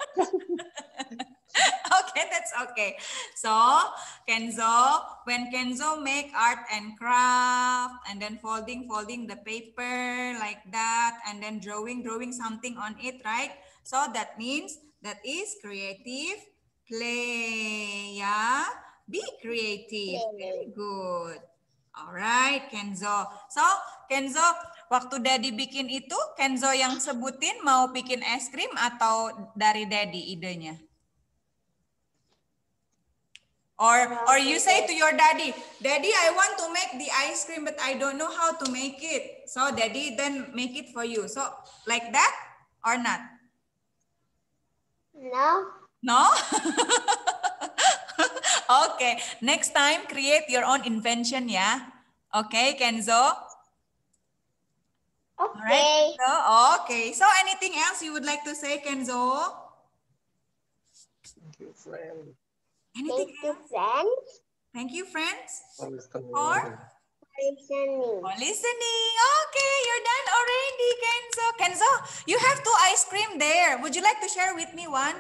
A: Okay, that's okay. So, Kenzo, when Kenzo make art and craft and then folding, folding the paper like that and then drawing, drawing something on it, right? So that means that is creative play, yeah? Be creative, very good. All right, Kenzo. So, Kenzo, waktu Daddy bikin itu, Kenzo yang sebutin mau bikin es krim atau dari Daddy idenya? Or, or you say to your daddy, Daddy, I want to make the ice cream, but I don't know how to make it. So Daddy then make it for you. So like that or not?
B: No.
A: No? Okay, next time create your own invention, yeah? Okay, Kenzo?
B: Okay.
A: All right, Kenzo? Okay, so anything else you would like to say, Kenzo?
C: Thank you, friend.
A: Anything
B: Thank you,
A: else?
B: friends.
A: Thank you, friends,
C: For
A: for,
B: For listening.
A: for listening. Okay, you're done already, Kenzo. Kenzo, you have two ice cream there. Would you like to share with me one?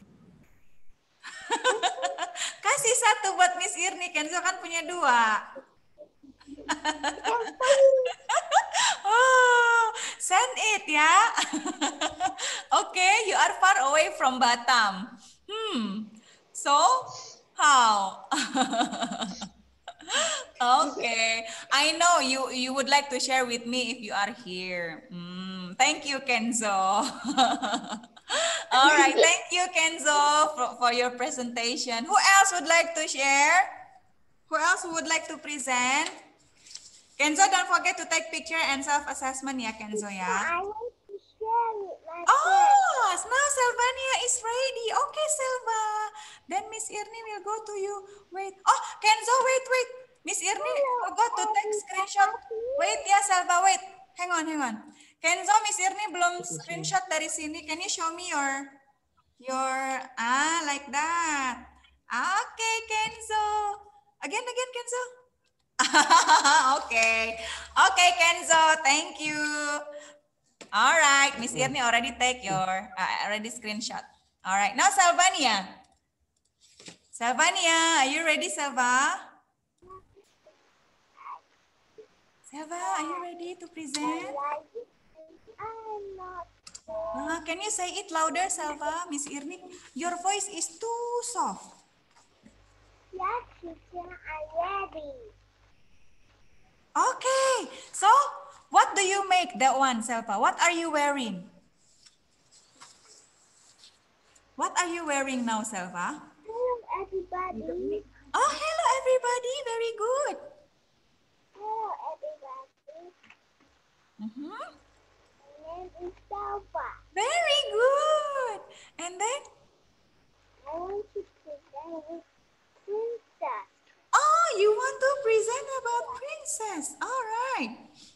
A: Kasih satu buat Miss Irni. Kenzo kan punya dua. Oh, send it ya. Okay, you are far away from Batam. Hmm. So, how? Okay, I know you you would like to share with me if you are here. Mm, thank you, Kenzo. All right, thank you, Kenzo, for, for your presentation. Who else would like to share? Who else would like to present? Kenzo, don't forget to take picture and self-assessment ya, Kenzo ya.
B: I want to share it like
A: Oh, now Selvania is ready. Okay, Selva. Then Miss Irni will go to you. Wait. Oh, Kenzo, wait, wait. Miss Irni forgot to take screenshot. Wait ya, Selva, wait. Hang on, hang on. Kenzo, Miss Irni belum screenshot dari sini. Can you show me your, your, ah, like that. Okay, Kenzo. Again, again, Kenzo. Okay. Okay, Kenzo. Thank you. All right. Miss Irni already take your, uh, already screenshot. All right. Now, Selvania. Selvania, are you ready, Selva? Selva, are you ready to present?
B: I'm not.
A: Uh, can you say it louder, Selva? Miss Irni, your voice is too soft.
B: Yes, teacher, I'm ready.
A: Okay. So, what do you make that one, Selva? What are you wearing? What are you wearing now, Selva?
B: Hello, everybody.
A: Oh, hello, everybody. Very good.
B: Hello, everybody.
A: Mm-hmm.
B: My name is Salva.
A: Very good. And then?
B: I want to present with princess.
A: Oh, you want to present about princess. All right.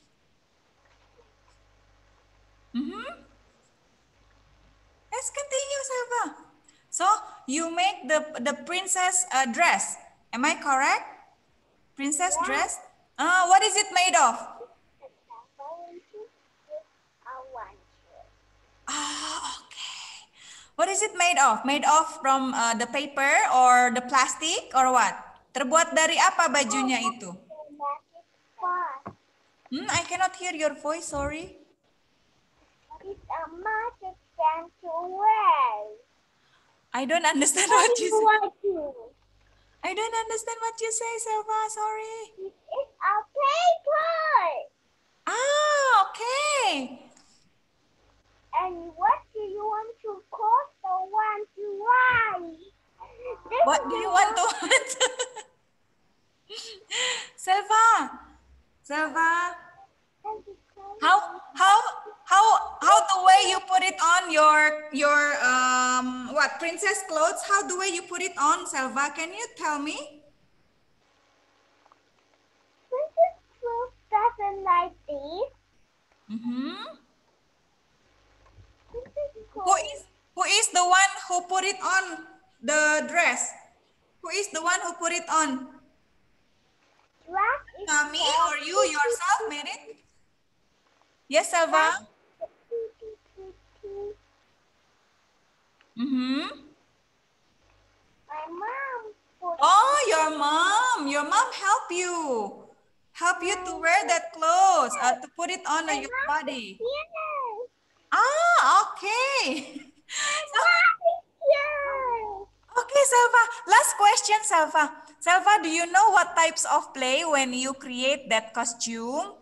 A: Mm-hmm. Let's continue, Selva. So, you make the, the princess uh, dress. Am I correct? Princess
B: Yeah.
A: dress? Uh, what is it made of? Ah, okay. What is it made of? Made of from uh, the paper or the plastic or what? Terbuat dari apa bajunya itu? Hmm, I cannot hear your voice, sorry.
B: It's a magic band to wear.
A: I don't understand what you say.
B: What you?
A: I don't understand what you say, Selva, sorry.
B: It's a paper.
A: Ah, okay.
B: And what do you want to call the one to write? This
A: What
B: is
A: do
B: the
A: you want to
B: one-
A: want? Selva, Selva, how how how how the way you put it on your your um what princess clothes? How the way you put it on, Selva? Can you tell me?
B: Princess Clothes doesn't like this.
A: Mm-hmm.
B: Princess
A: Who
B: Clothes
A: is who is the one who put it on the dress? Who is the one who put it on?
B: dress is
A: Kami
B: called
A: or you yourself made it? Yes, Selva. Mm-hmm.
B: My mom put
A: Oh, your mom. Your mom help you. Help you to wear that clothes, uh, to put it on your body.
B: Yes.
A: Ah, okay. So,
B: Yes.
A: okay, Selva. Last question, Selva. Selva, do you know what types of play when you create that costume?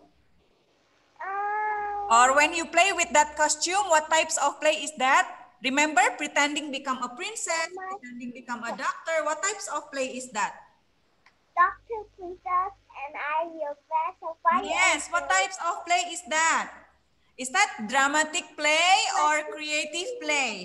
B: Um,
A: Or when you play with that costume, what types of play is that? Remember, pretending become a princess, pretending become a doctor. What types of play is that?
B: Doctor Princess and I will fetch a fire.
A: Yes, what types of play is that? Is that dramatic play or creative play?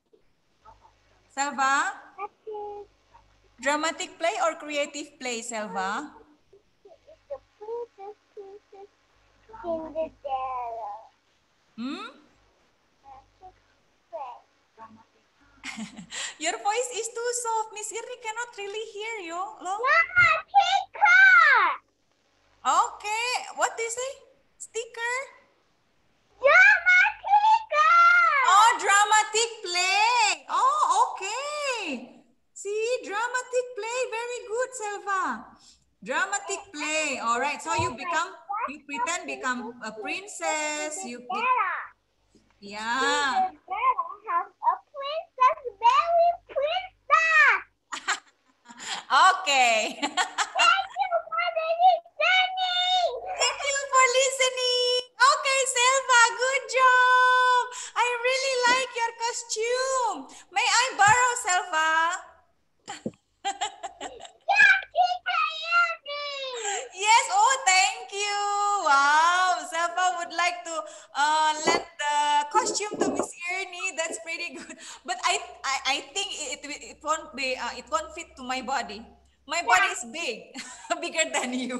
A: Selva? Dramatic play or creative play, Selva?
B: It's the princess, princess Cinderella.
A: Hmm?
B: Magic play.
A: Your voice is too soft. Miss Irni cannot really hear you. Lo?
B: Mama, sticker!
A: Okay. What do you say? Sticker?
B: Mama, sticker!
A: Oh, dramatic play. Oh, okay. See, dramatic play. Very good, Selva. Dramatic play. All right. So you become, you pretend become a princess. You, be-
B: Cinderella.
A: yeah.
B: Cinderella has a princess, very princess.
A: Okay.
B: Thank you for the listening.
A: Thank you for listening. Okay, Selva, good job. I really like your costume. May I borrow, Selva? I think it, it won't be, uh, it won't fit to my body. My body is big, bigger than you.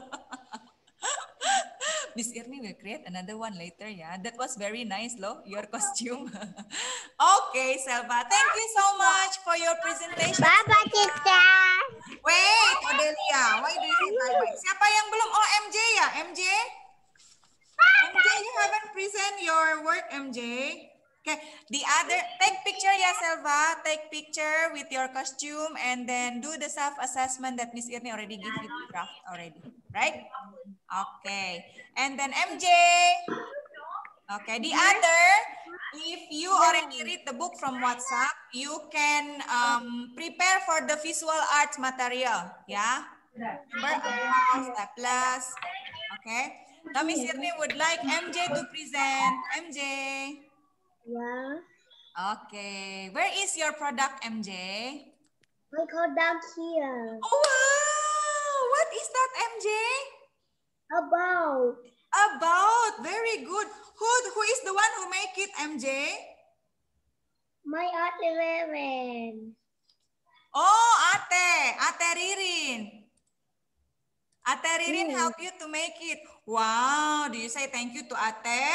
A: Miss Irni will create another one later, yeah. That was very nice, lo, your costume. Okay, Selva, thank you so much for your presentation.
B: Bye-bye, teacher.
A: Wait, Odelia, why do you say bye-bye? Siapa yang belum? Oh, M J ya, M J? M J, you haven't present your work, M J. Okay, the other, take picture ya, Selva. Take picture with your costume and then do the self-assessment that Miss Irni already give you the draft already, right? Okay, and then M J. Okay, the other, if you already read the book from WhatsApp, you can um, prepare for the visual arts material, yeah? Remember, step plus, okay? Now, Miss Irni would like M J to present. M J.
B: Yeah.
A: Okay, where is your product, M J?
B: I go down here.
A: Oh, wow! What is that, M J?
B: About.
A: About, very good. Who, who is the one who make it, M J?
B: My other women.
A: Oh, Ate, Ate Ririn. Ate Ririn
B: Mm.
A: help you to make it. Wow, do you say thank you to Ate?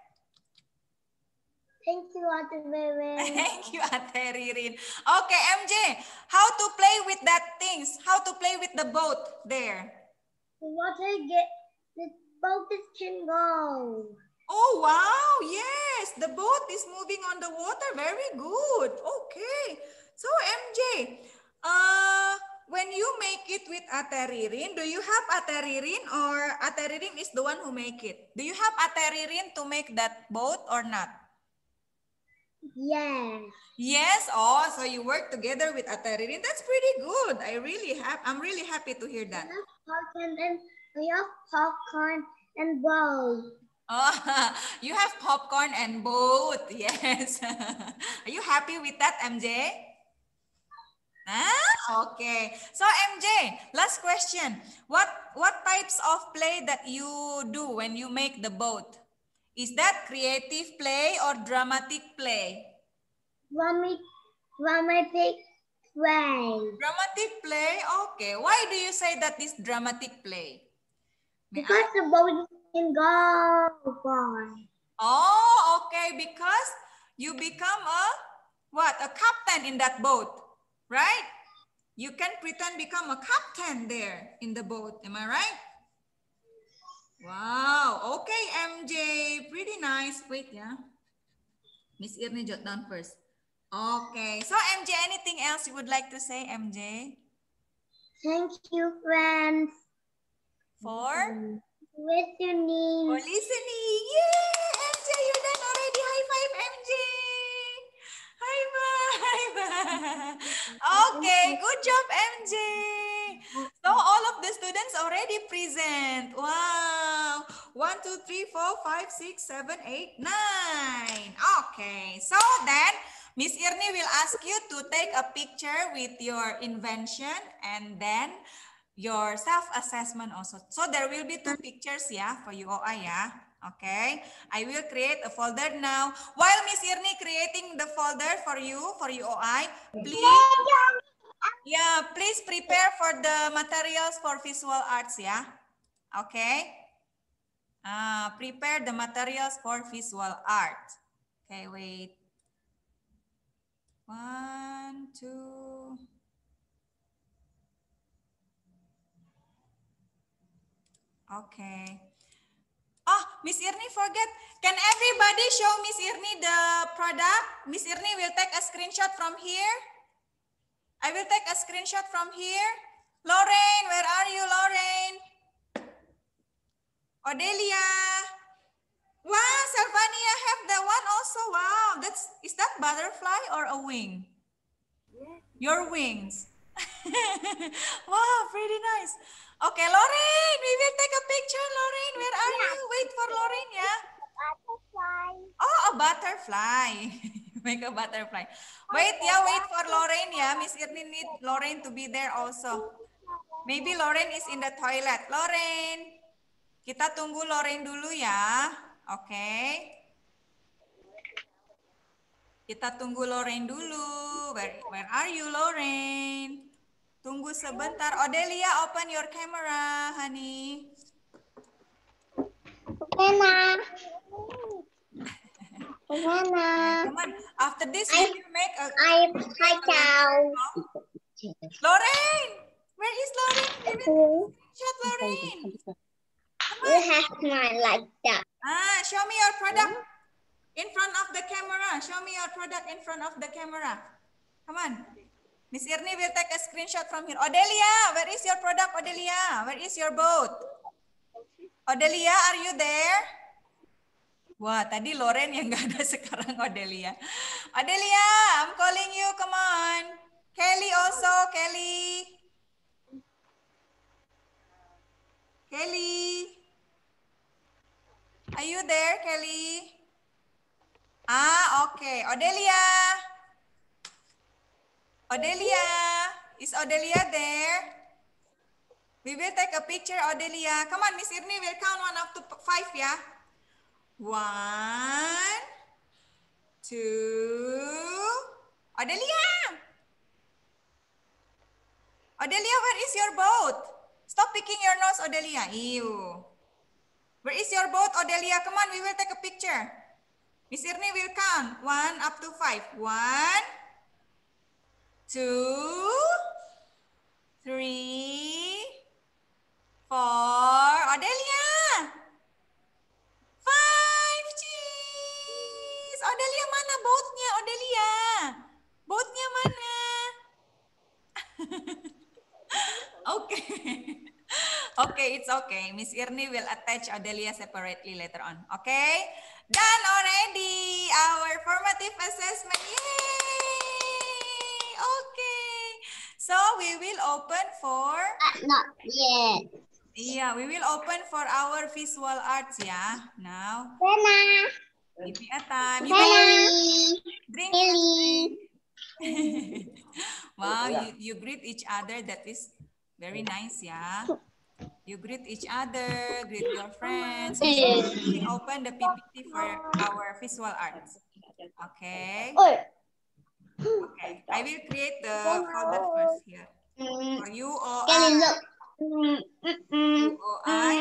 B: Thank you, other women.
A: Thank you, Ate Ririn. Okay, M J, how to play with that things? How to play with the boat there?
B: What I get, the boat can go.
A: Oh, wow, yes, the boat is moving on the water. Very good. Okay, so M J, uh, when you make it with Ate Ririn, do you have Ate Ririn or Ate Ririn is the one who make it? Do you have Ate Ririn to make that boat or not?
B: Yes.
A: Yes. Oh, so you work together with Ate Ririn. That's pretty good. I really have. I'm really happy to hear
B: I
A: that.
B: have popcorn and I have popcorn and bowl.
A: Oh, you have popcorn and boat. Yes. Are you happy with that, M J? Ah, okay. So M J, last question. What what types of play that you do when you make the boat? Is that creative play or dramatic play?
B: Dramatic, dramatic play.
A: Dramatic play? Okay. Why do you say that is dramatic play? May
B: Because
A: I?
B: the boat can go far.
A: Oh, okay. Because you become a what? A captain in that boat, right? You can pretend become a captain there in the boat. Am I right? Wow. Okay, M J. Pretty nice. Wait, yeah. Miss Irni jot down first. Okay. So M J, anything else you would like to say, M J?
B: Thank you, friends.
A: For?
B: Listening.
A: For listening. Yay! M J, you're done already. High five, M J. High five. Okay, good job, M J. So all of the students already present. Wow. One, two, three, four, five, six, seven, eight, nine. Okay. So then Miss Irni will ask you to take a picture with your invention and then your self-assessment also. So there will be two pictures, yeah, for U O I, yeah. Okay, I will create a folder now. While Miss Irni creating the folder for you, for U O I, please, yeah, please prepare for the materials for visual arts, yeah. Okay, uh, prepare the materials for visual art. Okay, wait. One, two. Okay. Oh, Miss Irni forget. Can everybody show Miss Irni the product? Miss Irni will take a screenshot from here. I will take a screenshot from here. Lorraine, where are you, Lorraine? Odelia. Wow, Salvania have that one also. Wow, that's is that butterfly or a wing? Your wings. Wow, pretty nice. Okay, Lorraine, we will take a picture. Lorraine, where are you? Wait for Lorraine, yeah.
B: Butterfly.
A: Oh, a butterfly. Make a butterfly. Wait, yeah, wait for Lorraine, yeah. Miss Irni need Lorraine to be there also. Maybe Lorraine is in the toilet. Lorraine, kita tunggu Lorraine dulu ya. Oke. Okay. Kita tunggu Lorraine dulu. Where, where are you, Lorraine? Tunggu sebentar. Odelia, open your camera, honey.
B: Banana. Banana.
A: Come on. After this, we
B: I,
A: will make a...
B: I, hi, cow.
A: Lorraine! Where is Lorraine? We will screenshot Lorraine.
B: You have mine like that.
A: Ah, show me your product in front of the camera. Show me your product in front of the camera. Come on. Miss Irni will take a screenshot from here. Odelia, where is your product, Odelia? Where is your boat? Odelia, are you there? Wah, tadi Loren yang nggak ada, sekarang Odelia. Odelia, I'm calling you, come on. Kelly also, Kelly. Kelly. Are you there, Kelly? Ah, oke. Okay. Odelia. Odelia. Is Odelia there? We will take a picture, Odelia. Come on, Miss Irni will count one up to five, ya. One, two. Odelia. Odelia, where is your boat? Stop picking your nose, Odelia. Ew. Where is your boat, Odelia? Come on, we will take a picture. Miss Irni will count. One up to five. One, two, three, four. Odelia. Five. Cheese. Odelia, mana boatnya, Odelia? Boatnya mana? Oke. Okay, it's okay. Miss Irni will attach Odelia separately later on. Okay? Done already. Our formative assessment. Yay! Okay. So we will open for...
B: Uh, not yet.
A: Yeah, we will open for our visual arts, yeah. Now.
B: Banana.
A: Give me a time. You
B: Kelly.
A: drink.
B: Kelly.
A: Wow, you, you greet each other. That is very nice, yeah. You greet each other, greet your friends. We open the P P T for our visual arts. Okay. Okay. I will create the folder first here. For U O I.
B: Kelly, look.
A: U O I.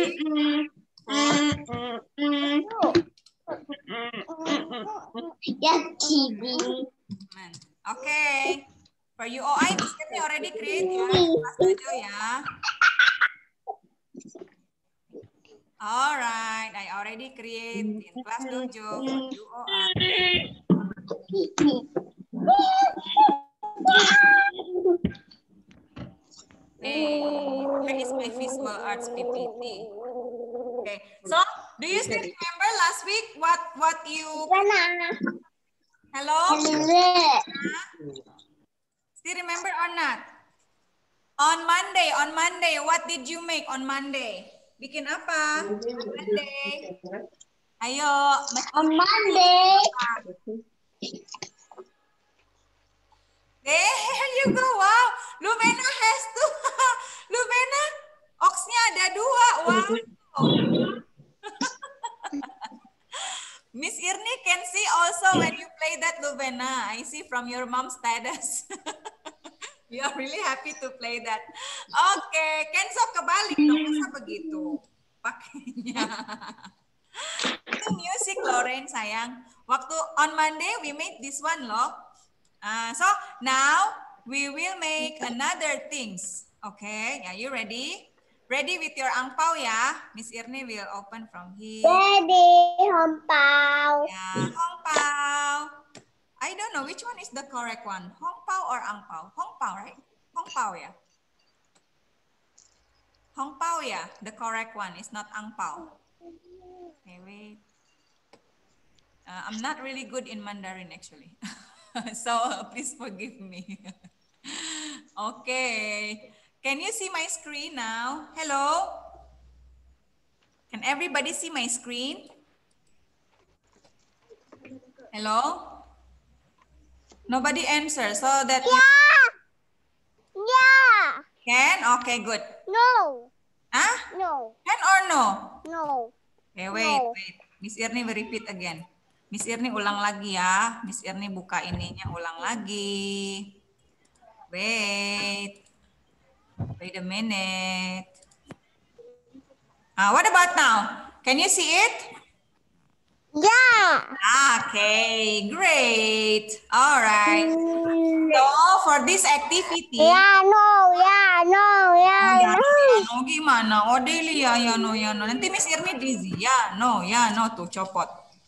B: Just kidding.
A: Okay. For U O I, Miss Irni already create ya. Kelas tujuh ya. Alright, I already create in class dojo for U O I. Hey, here is my visual arts P P T. Okay, so do you still remember last week what what you?
B: Banana.
A: Hello?
B: Hello.
A: Still remember or not? On Monday, on Monday, what did you make on Monday? Bikin apa? Monday. Ayo.
B: On Monday.
A: There you go. Wow. Lumena has two. Lumena, oxnya ada dua. Wow. Miss Irni can see also when you play that Lumena. I see from your mom's status. You are really happy to play that. Oke, okay. Kenzo kebalik dong, masa begitu pakainya. Itu music Lorraine sayang. Waktu on Monday we made this one loh. Uh, so now we will make another things. Okay, are you ready? Ready with your angpau ya? Miss Irni will open from here.
B: Ready, hongpao.
A: Ya, hongpao. I don't know which one is the correct one. Hongpao or angpao? Hongpao, right? Hongpao ya. Hongpao ya. The correct one is not angpao. Okay, wait. Uh, I'm not really good in Mandarin actually. So please forgive me. Okay. Can you see my screen now? Hello? Can everybody see my screen? Hello? Nobody answer, so that
B: Yeah. Yeah.
A: can? Okay, good.
B: No.
A: Huh?
B: No.
A: Can or no?
B: No.
A: Okay, wait,
B: No.
A: wait. Miss Irni will repeat again. Miss Irni ulang lagi ya. Miss Irni buka ininya ulang lagi. Wait. Wait a minute. Ah, what about now? Can you see it?
B: Yeah.
A: Okay, great. All right. So for this activity,
B: Yeah, no, yeah, no, yeah,
A: oh, ya,
B: no.
A: ya, no, gimana? Odelia, ya, no, ya, no. Nanti Miss Irmi dizzy. Ya, no, ya, no, tuh copot.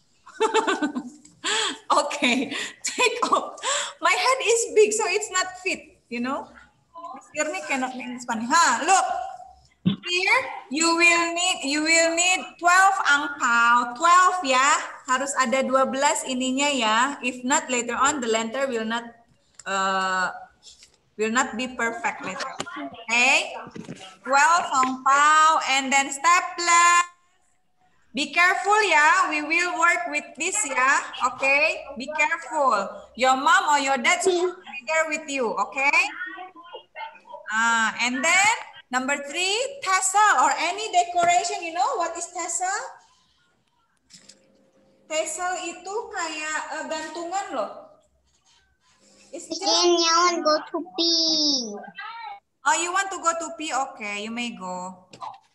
A: Okay, take off. My head is big, so it's not fit, you know. Miss Irmi cannot make this funny. Ha, look. Here you will need you will need twelve angpao. twelve ya. Harus ada dua belas ininya ya. If not later on the letter will not uh, will not be perfect later on. Okay? twelve angpao and then stapler. Be careful ya. We will work with this ya. Okay? Be careful. Your mom or your dad should be there with you, okay? Ah, and then number three, tassel or any decoration. You know what is tassel? Tassel itu kayak uh, gantungan loh. It's just...
B: Then you want to go to pee.
A: Oh, you want to go to pee? Okay, you may go.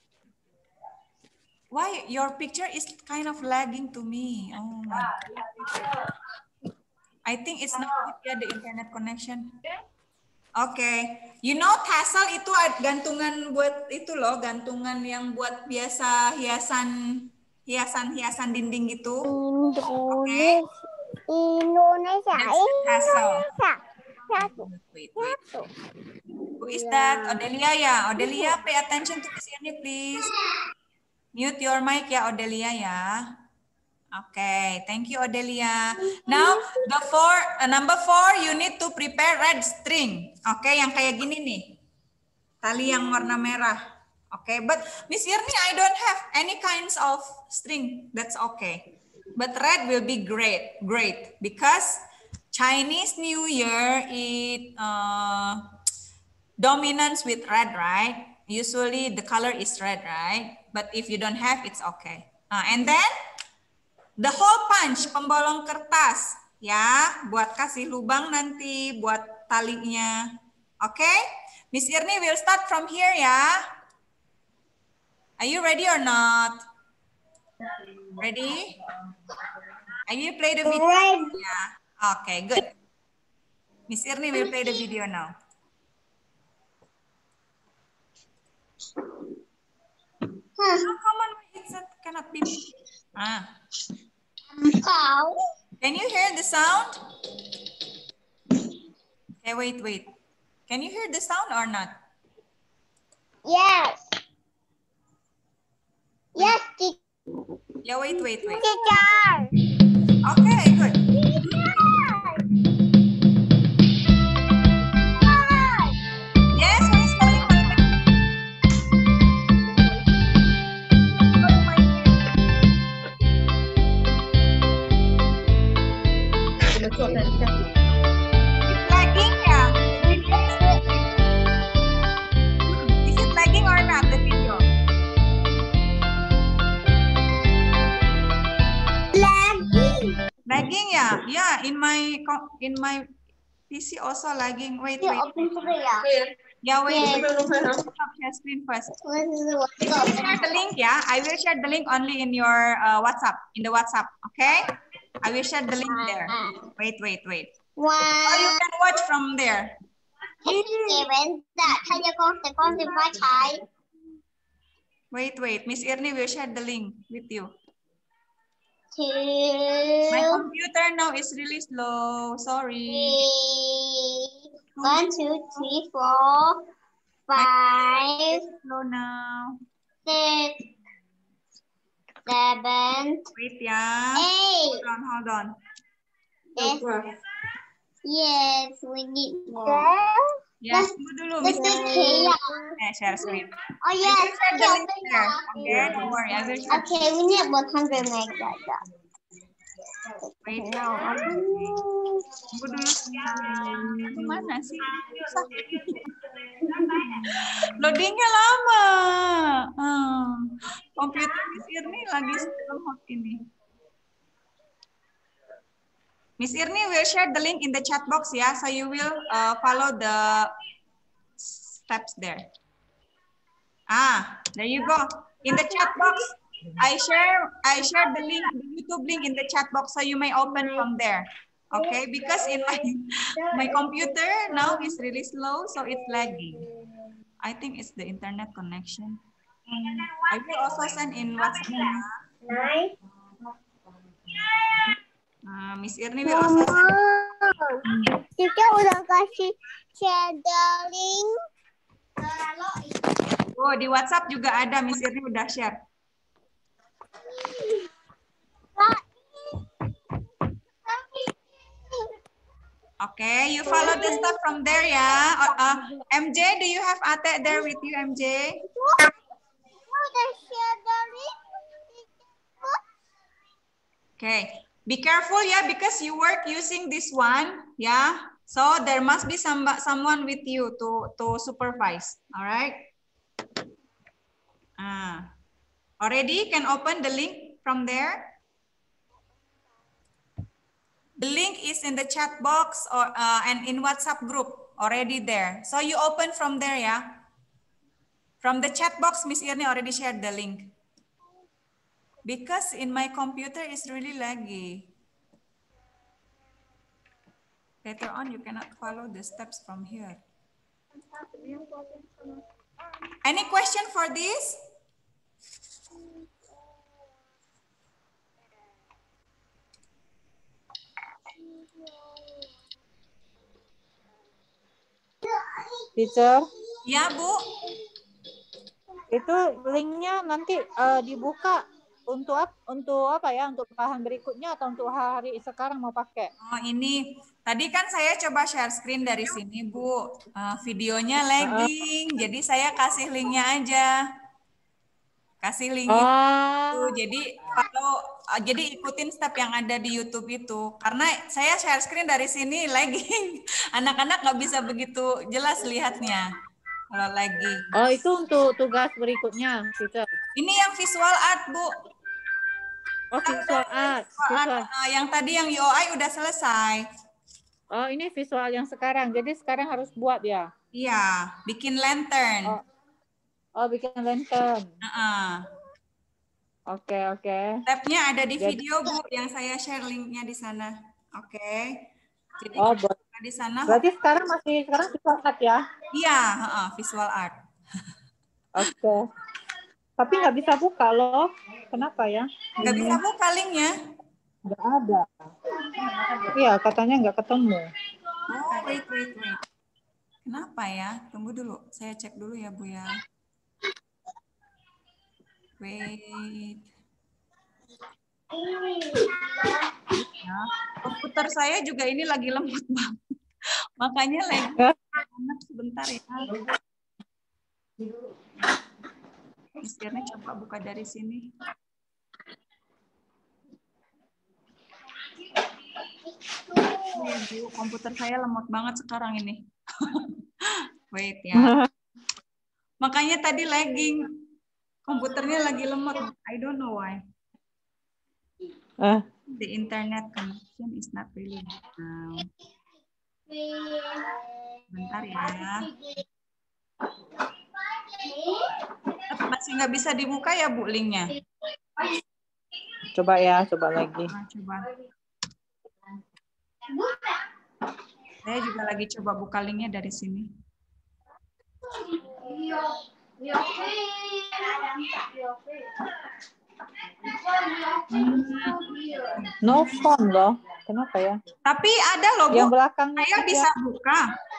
A: Why your picture is kind of lagging to me? Oh my God. I think it's not good ya, the internet connection. Oke, okay. You know tassel itu gantungan buat itu loh, gantungan yang buat biasa hiasan hiasan hiasan dinding gitu.
B: Indonesia. Okay. Indonesia.
A: Tassel.
B: Satu.
A: Wait, wait. Who is that? Odelia ya. Odelia, pay attention to this ini please. Mute your mic ya Odelia ya. Oke, okay, thank you Odelia. Now the four, uh, number four, you need to prepare red string. Oke, okay, yang kayak gini nih, tali yang warna merah. Oke, okay, but Miss Irni, I don't have any kinds of string. That's okay. But red will be great, great because Chinese New Year it uh, dominance with red, right? Usually the color is red, right? But if you don't have, it's okay. Uh, and then the hole punch, pembolong kertas, ya, buat kasih lubang nanti, buat talinya. Oke, okay? Miss Irni will start from here ya. Are you ready or not? Ready? Are you play the video? Yeah. Oke, okay, good. Miss Irni will play the video now.
B: Huh.
A: Oh, come on, it's a, cannot be. Ah.
B: Cow.
A: Can you hear the sound? Okay, wait, wait. Can you hear the sound or not?
B: Yes. Yes, teacher.
A: Yeah, wait, wait, wait.
B: Teacher.
A: Okay, good. Yes, who is calling my name? It's lagging ya? Is it lagging or not, the video?
B: Lagging.
A: Lagging ya? Yeah, in my in my P C also lagging. Wait,
B: You
A: wait.
B: open Korea.
A: Yeah, wait.
B: Yes.
A: Stop share screen first.
B: What is the
A: I will share the link, yeah. I will share the link only in your uh, WhatsApp, in the WhatsApp, okay? I will share the link there. Wait, wait, wait.
B: Wow.
A: Or you can watch from there.
B: เว้นแต่ถ้าจะกล้องแต่กล้องจะไม่ใช้
A: Wait, wait. Miss Irni will share the link with you.
B: two
A: My computer now is really slow. Sorry.
B: three one two three four five
A: Slow now.
B: six seven
A: Wait, yeah.
B: eight
A: Hold on, hold on.
B: yes yes we need more
A: Ya, tunggu dulu, Miss
B: let's
A: Irni.
B: okay
A: Eh, share screen.
B: oh
A: I
B: yes
A: will share the link there. Okay, don't worry. I will share.
B: okay we need one hundred megabytes.
A: Wait.
B: No,
A: Tunggu dulu. Itu mana sih? Susah. Loadingnya lama. Hmm. Komputer Miss Irni lagi sebelum hot ini. Miss Irni will share the link in the chat box ya, so you will uh, follow the steps there. Ah, there you go. In the chat box, I share I share the link, the YouTube link in the chat box, so you may open from there. Okay, because in my my computer now is really slow, so it's lagging. I think it's the internet connection. I will also send in WhatsApp. Uh, Miss Irni will also send.
B: Kita udah kasih share the link.
A: Oh, di WhatsApp juga ada, Miss Irni udah share. Okay, you follow the stuff from there ya. Uh, uh, M J, do you have Ate there with you, M J?
B: Udah share the link.
A: Okay, be careful ya, because you work using this one, yeah. So there must be some someone with you to to supervise. All right. Ah, already can open the link from there. The link is in the chat box or uh, and in WhatsApp group already there. So you open from there ya. From the chat box, Miss Irni already shared the link. Because in my computer is really laggy. Later on, you cannot follow the steps from here. Any question for this?
D: Teacher,
A: Ya, Bu.
D: itu linknya nanti uh, dibuka untuk apa? Untuk apa ya? Untuk bahan berikutnya atau untuk hari sekarang mau pakai?
A: Oh, ini tadi kan saya coba share screen dari sini, Bu. Uh, videonya lagging, jadi saya kasih linknya aja. Kasih link itu.
D: Oh.
A: Jadi kalau uh, jadi ikutin step yang ada di YouTube itu. Karena saya share screen dari sini lagging. Anak-anak nggak bisa begitu jelas lihatnya kalau lagi.
D: Oh, itu untuk tugas berikutnya, teacher.
A: Ini yang visual art, Bu.
D: Oh, visual art.
A: Visual art.
D: Visual.
A: Uh, yang tadi yang U I udah selesai.
D: Oh, ini visual yang sekarang. Jadi sekarang harus buat ya?
A: Iya, bikin lantern.
D: Oh, oh bikin lantern.
A: Uh-uh.
D: Oke, okay, oke. Okay.
A: Stepnya ada di
D: Jadi,
A: video, Bu, yang saya share linknya di sana. Oke. Okay. Jadi
D: oh,
A: di sana.
D: Berarti sekarang masih sekarang visual art ya?
A: Iya, uh-uh, visual art.
D: Oke. Okay. Tapi nggak bisa buka loh. Kenapa ya?
A: Nggak bisa buka linknya.
D: Nggak ada. Iya, katanya nggak ketemu.
A: Oh, wait, wait, wait. Kenapa ya? Tunggu dulu. Saya cek dulu ya, Bu ya. Wait. Ya, komputer saya juga ini lagi lemot banget. Makanya lagi sebentar ya. Istilahnya coba buka dari sini. Ya, Bu, komputer saya lemot banget sekarang ini. Wait ya. Makanya tadi lagging. Komputernya lagi lemot. I don't know why.
D: Uh.
A: The internet connection is not really good now. Bentar ya. Masih nggak bisa dibuka ya, Bu, linknya?
D: Coba ya, coba lagi.
A: Nah, coba. Saya juga lagi coba buka linknya dari sini.
D: No phone loh. Kenapa ya?
A: Tapi ada loh, Bu.
D: Yang belakang
A: saya bisa buka.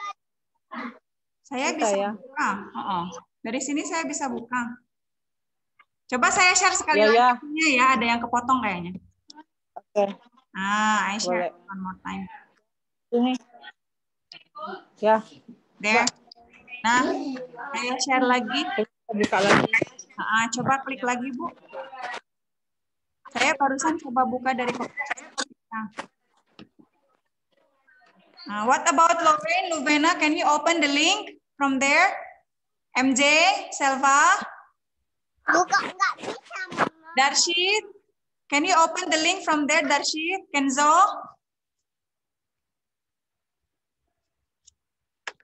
A: Saya bisa, bisa ya? buka. Oh, oh. Dari sini saya bisa buka. Coba saya share sekali
D: ya,
A: lagi ya. ya. Ada yang kepotong kayaknya.
D: Oke. Okay.
A: Ah, I share
D: Boleh.
A: one more time.
D: Ini. Ya.
A: There. Nah, saya share lagi.
D: Buka lagi.
A: Nah, coba klik lagi, Bu. Saya barusan coba buka dari komputer. Nah, what about Lorraine, Luvena? Can you open the link from there? M J, Selva?
B: Buka nggak bisa, Mama.
A: Darshit? Can you open the link from there, Darshit? Kenzo?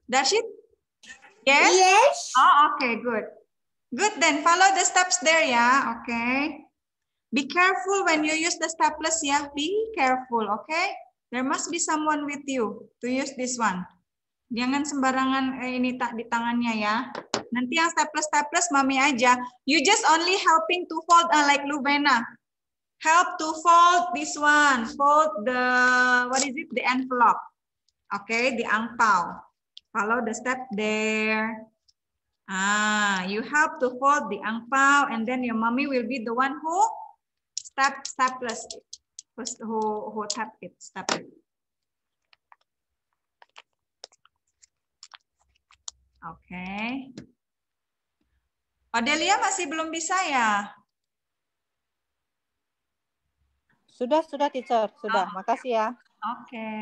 A: Darshit? Yes?
B: Yes.
A: Oh, okay, good. Good, then follow the steps there, ya. Okay. Be careful when you use the staples, ya. Be careful, okay? There must be someone with you to use this one. Jangan sembarangan eh, ini tak di tangannya, ya. Nanti yang staples-staples mami aja. You just only helping to fold uh, like Lubena. Help to fold this one. Fold the, what is it? The envelope. Okay, the angpao. Follow the step there. Ah, you help to fold the angpao, and then your mommy will be the one who step staples it, who who tap it, step it. Oke. Okay. Odelia masih belum bisa ya?
D: Sudah, sudah teacher, sudah.
A: Oh.
D: Makasih ya.
A: Oke. Okay.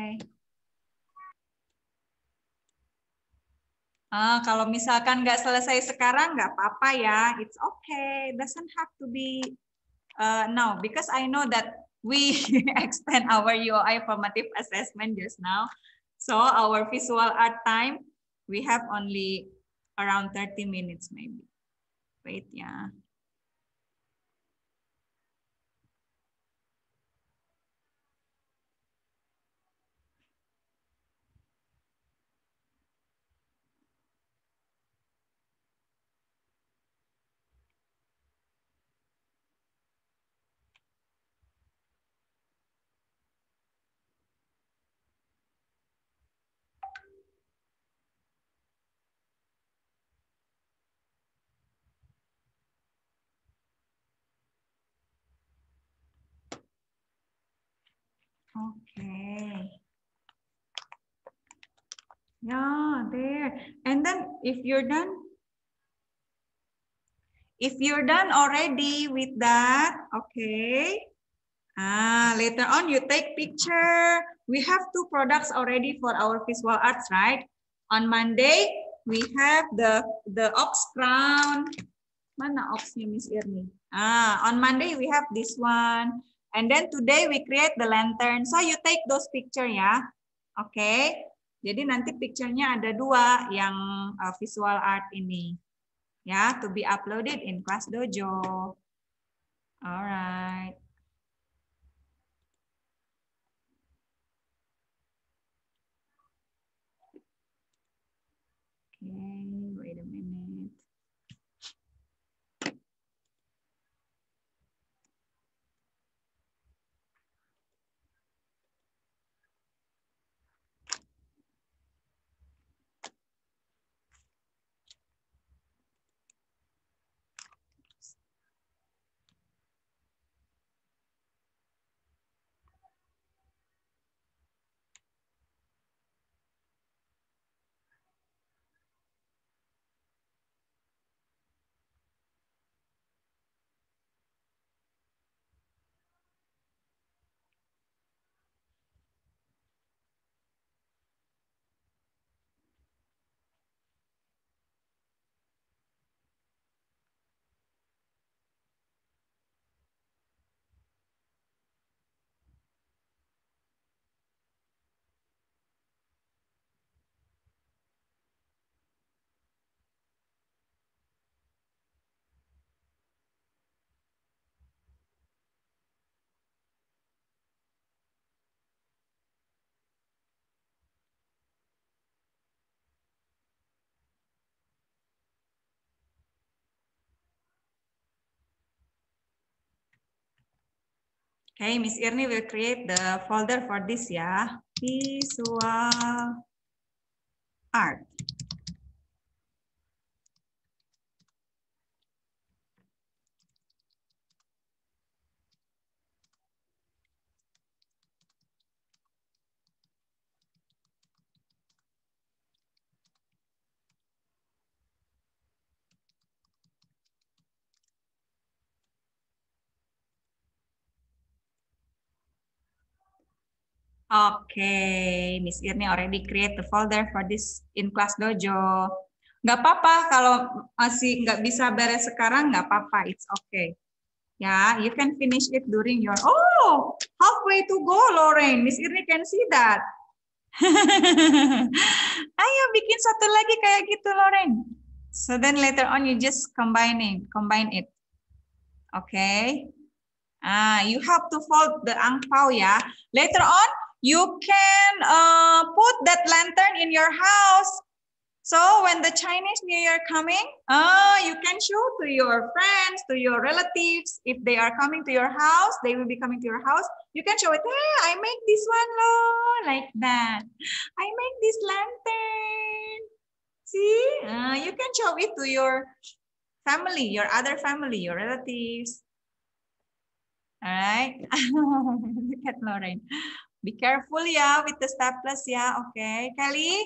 A: Ah, kalau misalkan nggak selesai sekarang, nggak apa-apa ya. It's okay. It doesn't have to be uh, now. Because I know that we extend our U O I formative assessment just now. So our visual art time, we have only around thirty minutes maybe. Wait ya. Okay. Yeah, there. And then if you're done, if you're done already with that, okay. Ah, later on you take picture. We have two products already for our visual arts, right? On Monday, we have the, the ox crown. Mana oxnya Miss Irni? Ah, on Monday we have this one. And then today we create the lantern. So you take those picture ya. Oke. Okay. Jadi nanti picture-nya ada dua yang uh, visual art ini. Ya, to be uploaded in Class Dojo. Alright. Okay, wait a minute. Okay, Miss Irni will create the folder for this ya. Visual art. Okay, Miss Irni already create the folder for this in Class Dojo. Nggak apa-apa kalau masih nggak bisa beres sekarang, nggak apa-apa, it's okay. Ya, you can finish it during your, oh, halfway to go, Lorraine. Miss Irni can see that. Ayo bikin satu lagi kayak gitu, Loren. So then later on you just combining, combine it. Okay. Ah, you have to fold the angpao ya. Later on, you can uh, put that lantern in your house. So when the Chinese New Year coming, ah, you can show to your friends, to your relatives. If they are coming to your house, they will be coming to your house. You can show it. Hey, I make this one, loh, like that. I make this lantern. See, uh, you can show it to your family, your other family, your relatives. All right. Look at Lauren. Be careful ya with the staplers ya. Okay, Kelly.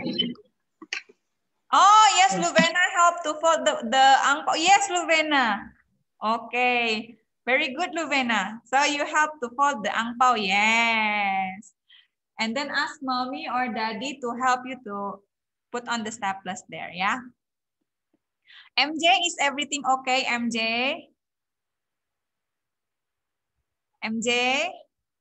A: Oh yes, Luvena help to fold the the angpao. Yes, Luvena. Okay, very good, Luvena. So you help to fold the angpao. Yes. And then ask mommy or daddy to help you to put on the staplers there. Yeah. M J, is everything okay, M J? M J?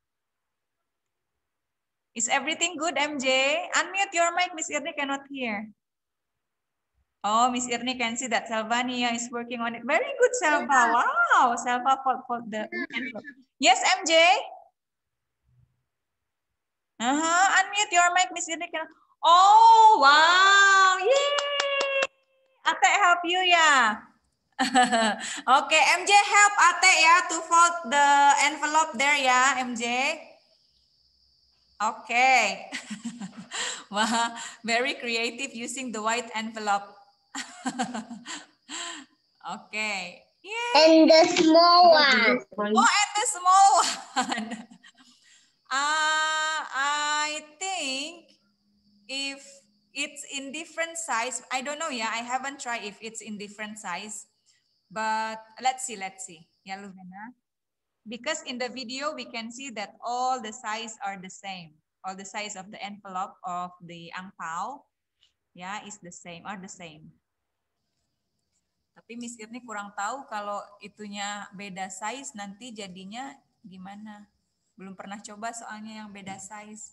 A: Is everything good, M J? Unmute your mic, Miss Irni cannot hear. Oh, Miss Irni can see that Selvania is working on it. Very good, Selva. Wow, Selva for, for the envelope. Yes, M J? Uh-huh. Unmute your mic, Miss Irni cannot. Oh, wow. Yay! Ate help you, yeah. Okay, M J help Ate ya to fold the envelope there ya, M J. Okay. Wow, very creative using the white envelope. Okay. Yay.
B: And the small one.
A: Oh, and the small one. Uh, I think if it's in different size, I don't know, yeah, I haven't tried if it's in different size. But let's see, let's see. Yeah, Luvena. Because in the video, we can see that all the size are the same. All the size of the envelope of the angpao, yeah, is the same, are the same. Tapi Miss Irni kurang tahu kalau itunya beda size, nanti jadinya gimana. Belum pernah coba soalnya yang beda size.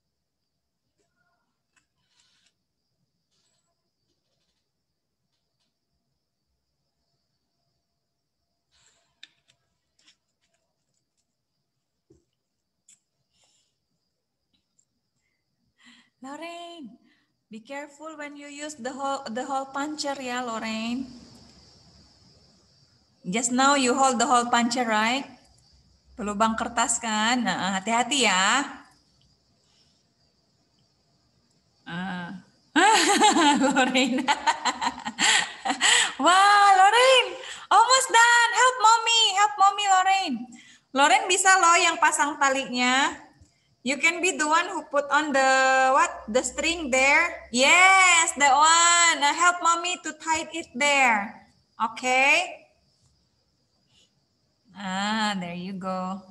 A: Lorraine, be careful when you use the hole the hole puncher ya, Lorraine. Just now you hold the hole puncher, right? Pelubang kertas kan? Nah, hati-hati ya. Ah. Lorraine. Wah, Lorraine, almost done. Help mommy, help mommy, Lorraine. Lorraine bisa loh yang pasang talinya. You can be the one who put on the what? The string there. Yes, that one. Now help mommy to tie it there. Okay. Ah, there you go.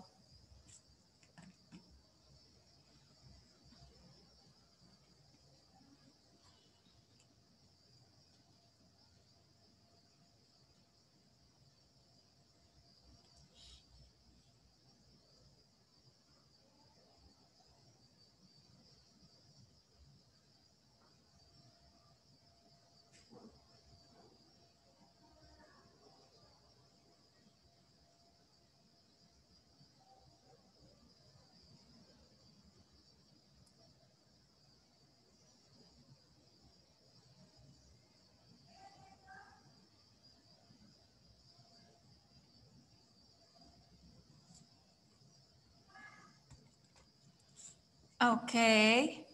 A: Okay.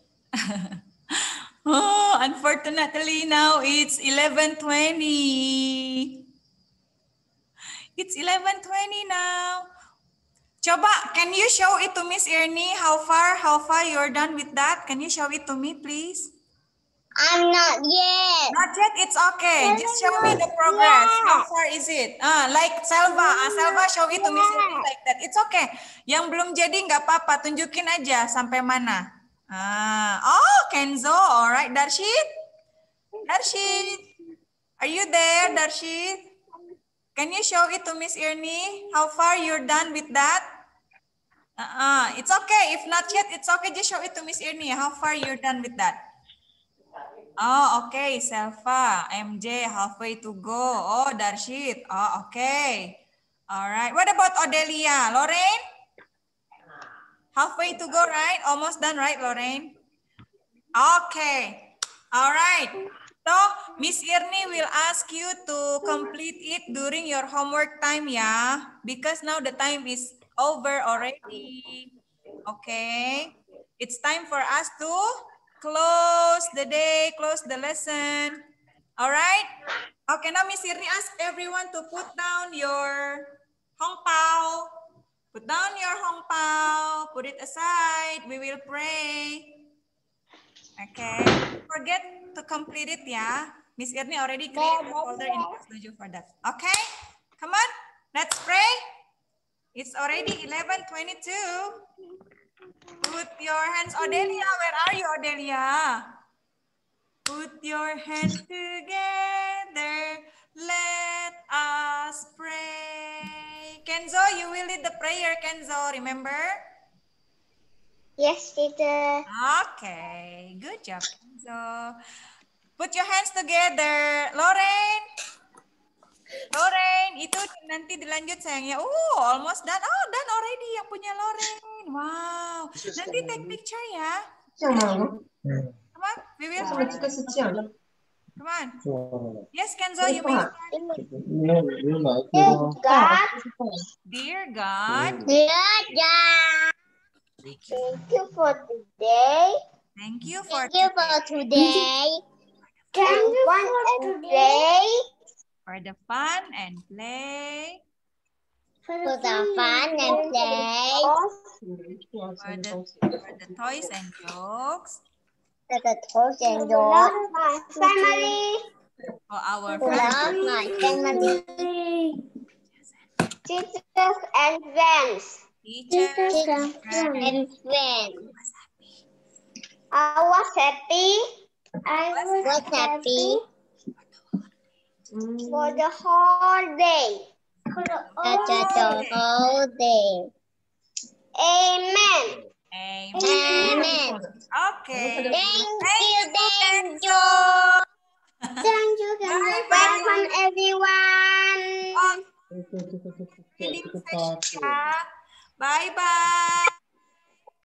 A: Oh, unfortunately now it's eleven twenty. It's eleven twenty now. Coba, can you show it to Miss Irni? How far, how far you're done with that? Can you show it to me, please?
B: I'm not yet.
A: Not yet, it's okay. Just show me the progress. How far is it? Ah, like Selva, ah, Selva show it to Miss Irni like that. It's okay. Yang belum jadi nggak apa-apa, tunjukin aja sampai mana. Ah, oh, Kenzo, alright, Darshit, Darshit, are you there, Darshit? Can you show it to Miss Irni? How far you're done with that? Uh-uh. It's okay. If not yet, it's okay. Just show it to Miss Irni. How far you're done with that? Oh, oke. Okay. Selva, M J, halfway to go. Oh, Darshit. Oh, oke. Okay. Alright. What about Odelia? Lorraine? Halfway to go, right? Almost done, right, Lorraine? Okay. Alright. So, Miss Irni will ask you to complete it during your homework time, ya. Because now the time is over already. Okay. It's time for us to close the day, close the lesson. All right? Okay, now Miss Irni ask everyone to put down your hong pao. Put down your hong pao. Put it aside. We will pray. Okay. Forget to complete it, ya. Miss Irni already created a folder in Kelas tujuh for that. Okay? Come on. Let's pray. It's already eleven twenty-two. Put your hands, Odelia. Where are you, Odelia? Put your hands together. Let us pray. Kenzo, you will lead the prayer, Kenzo. Remember?
B: Yes, teacher.
A: Okay. Good job, Kenzo. Put your hands together. Lorraine. Lorraine, itu nanti dilanjut sayangnya. Oh, almost done. Oh, done already yang punya Lorraine. Wow. Nanti take picture ya. Come on, we will pray. Come on. Yes, Kenzo, you may start.
B: Dear God,
A: Dear God,
B: dear God, thank you for today.
A: thank you for
B: Thank you for today. Thank you for today.
A: for the fun and play.
B: For the fun and play.
A: For the, for the toys and jokes.
B: For the toys and jokes. Family.
A: For our
B: To love
A: family.
B: my family. Teachers and friends.
A: Teachers and friends.
B: and friends. I was happy. I was happy for the whole day. For the whole day. Amen.
A: Amen.
B: Amen.
A: Okay.
B: Thank you, thank
A: Kenzo.
B: Thank you,
A: Bye,
B: welcome everyone.
A: Oh, reading session ya. Bye-bye.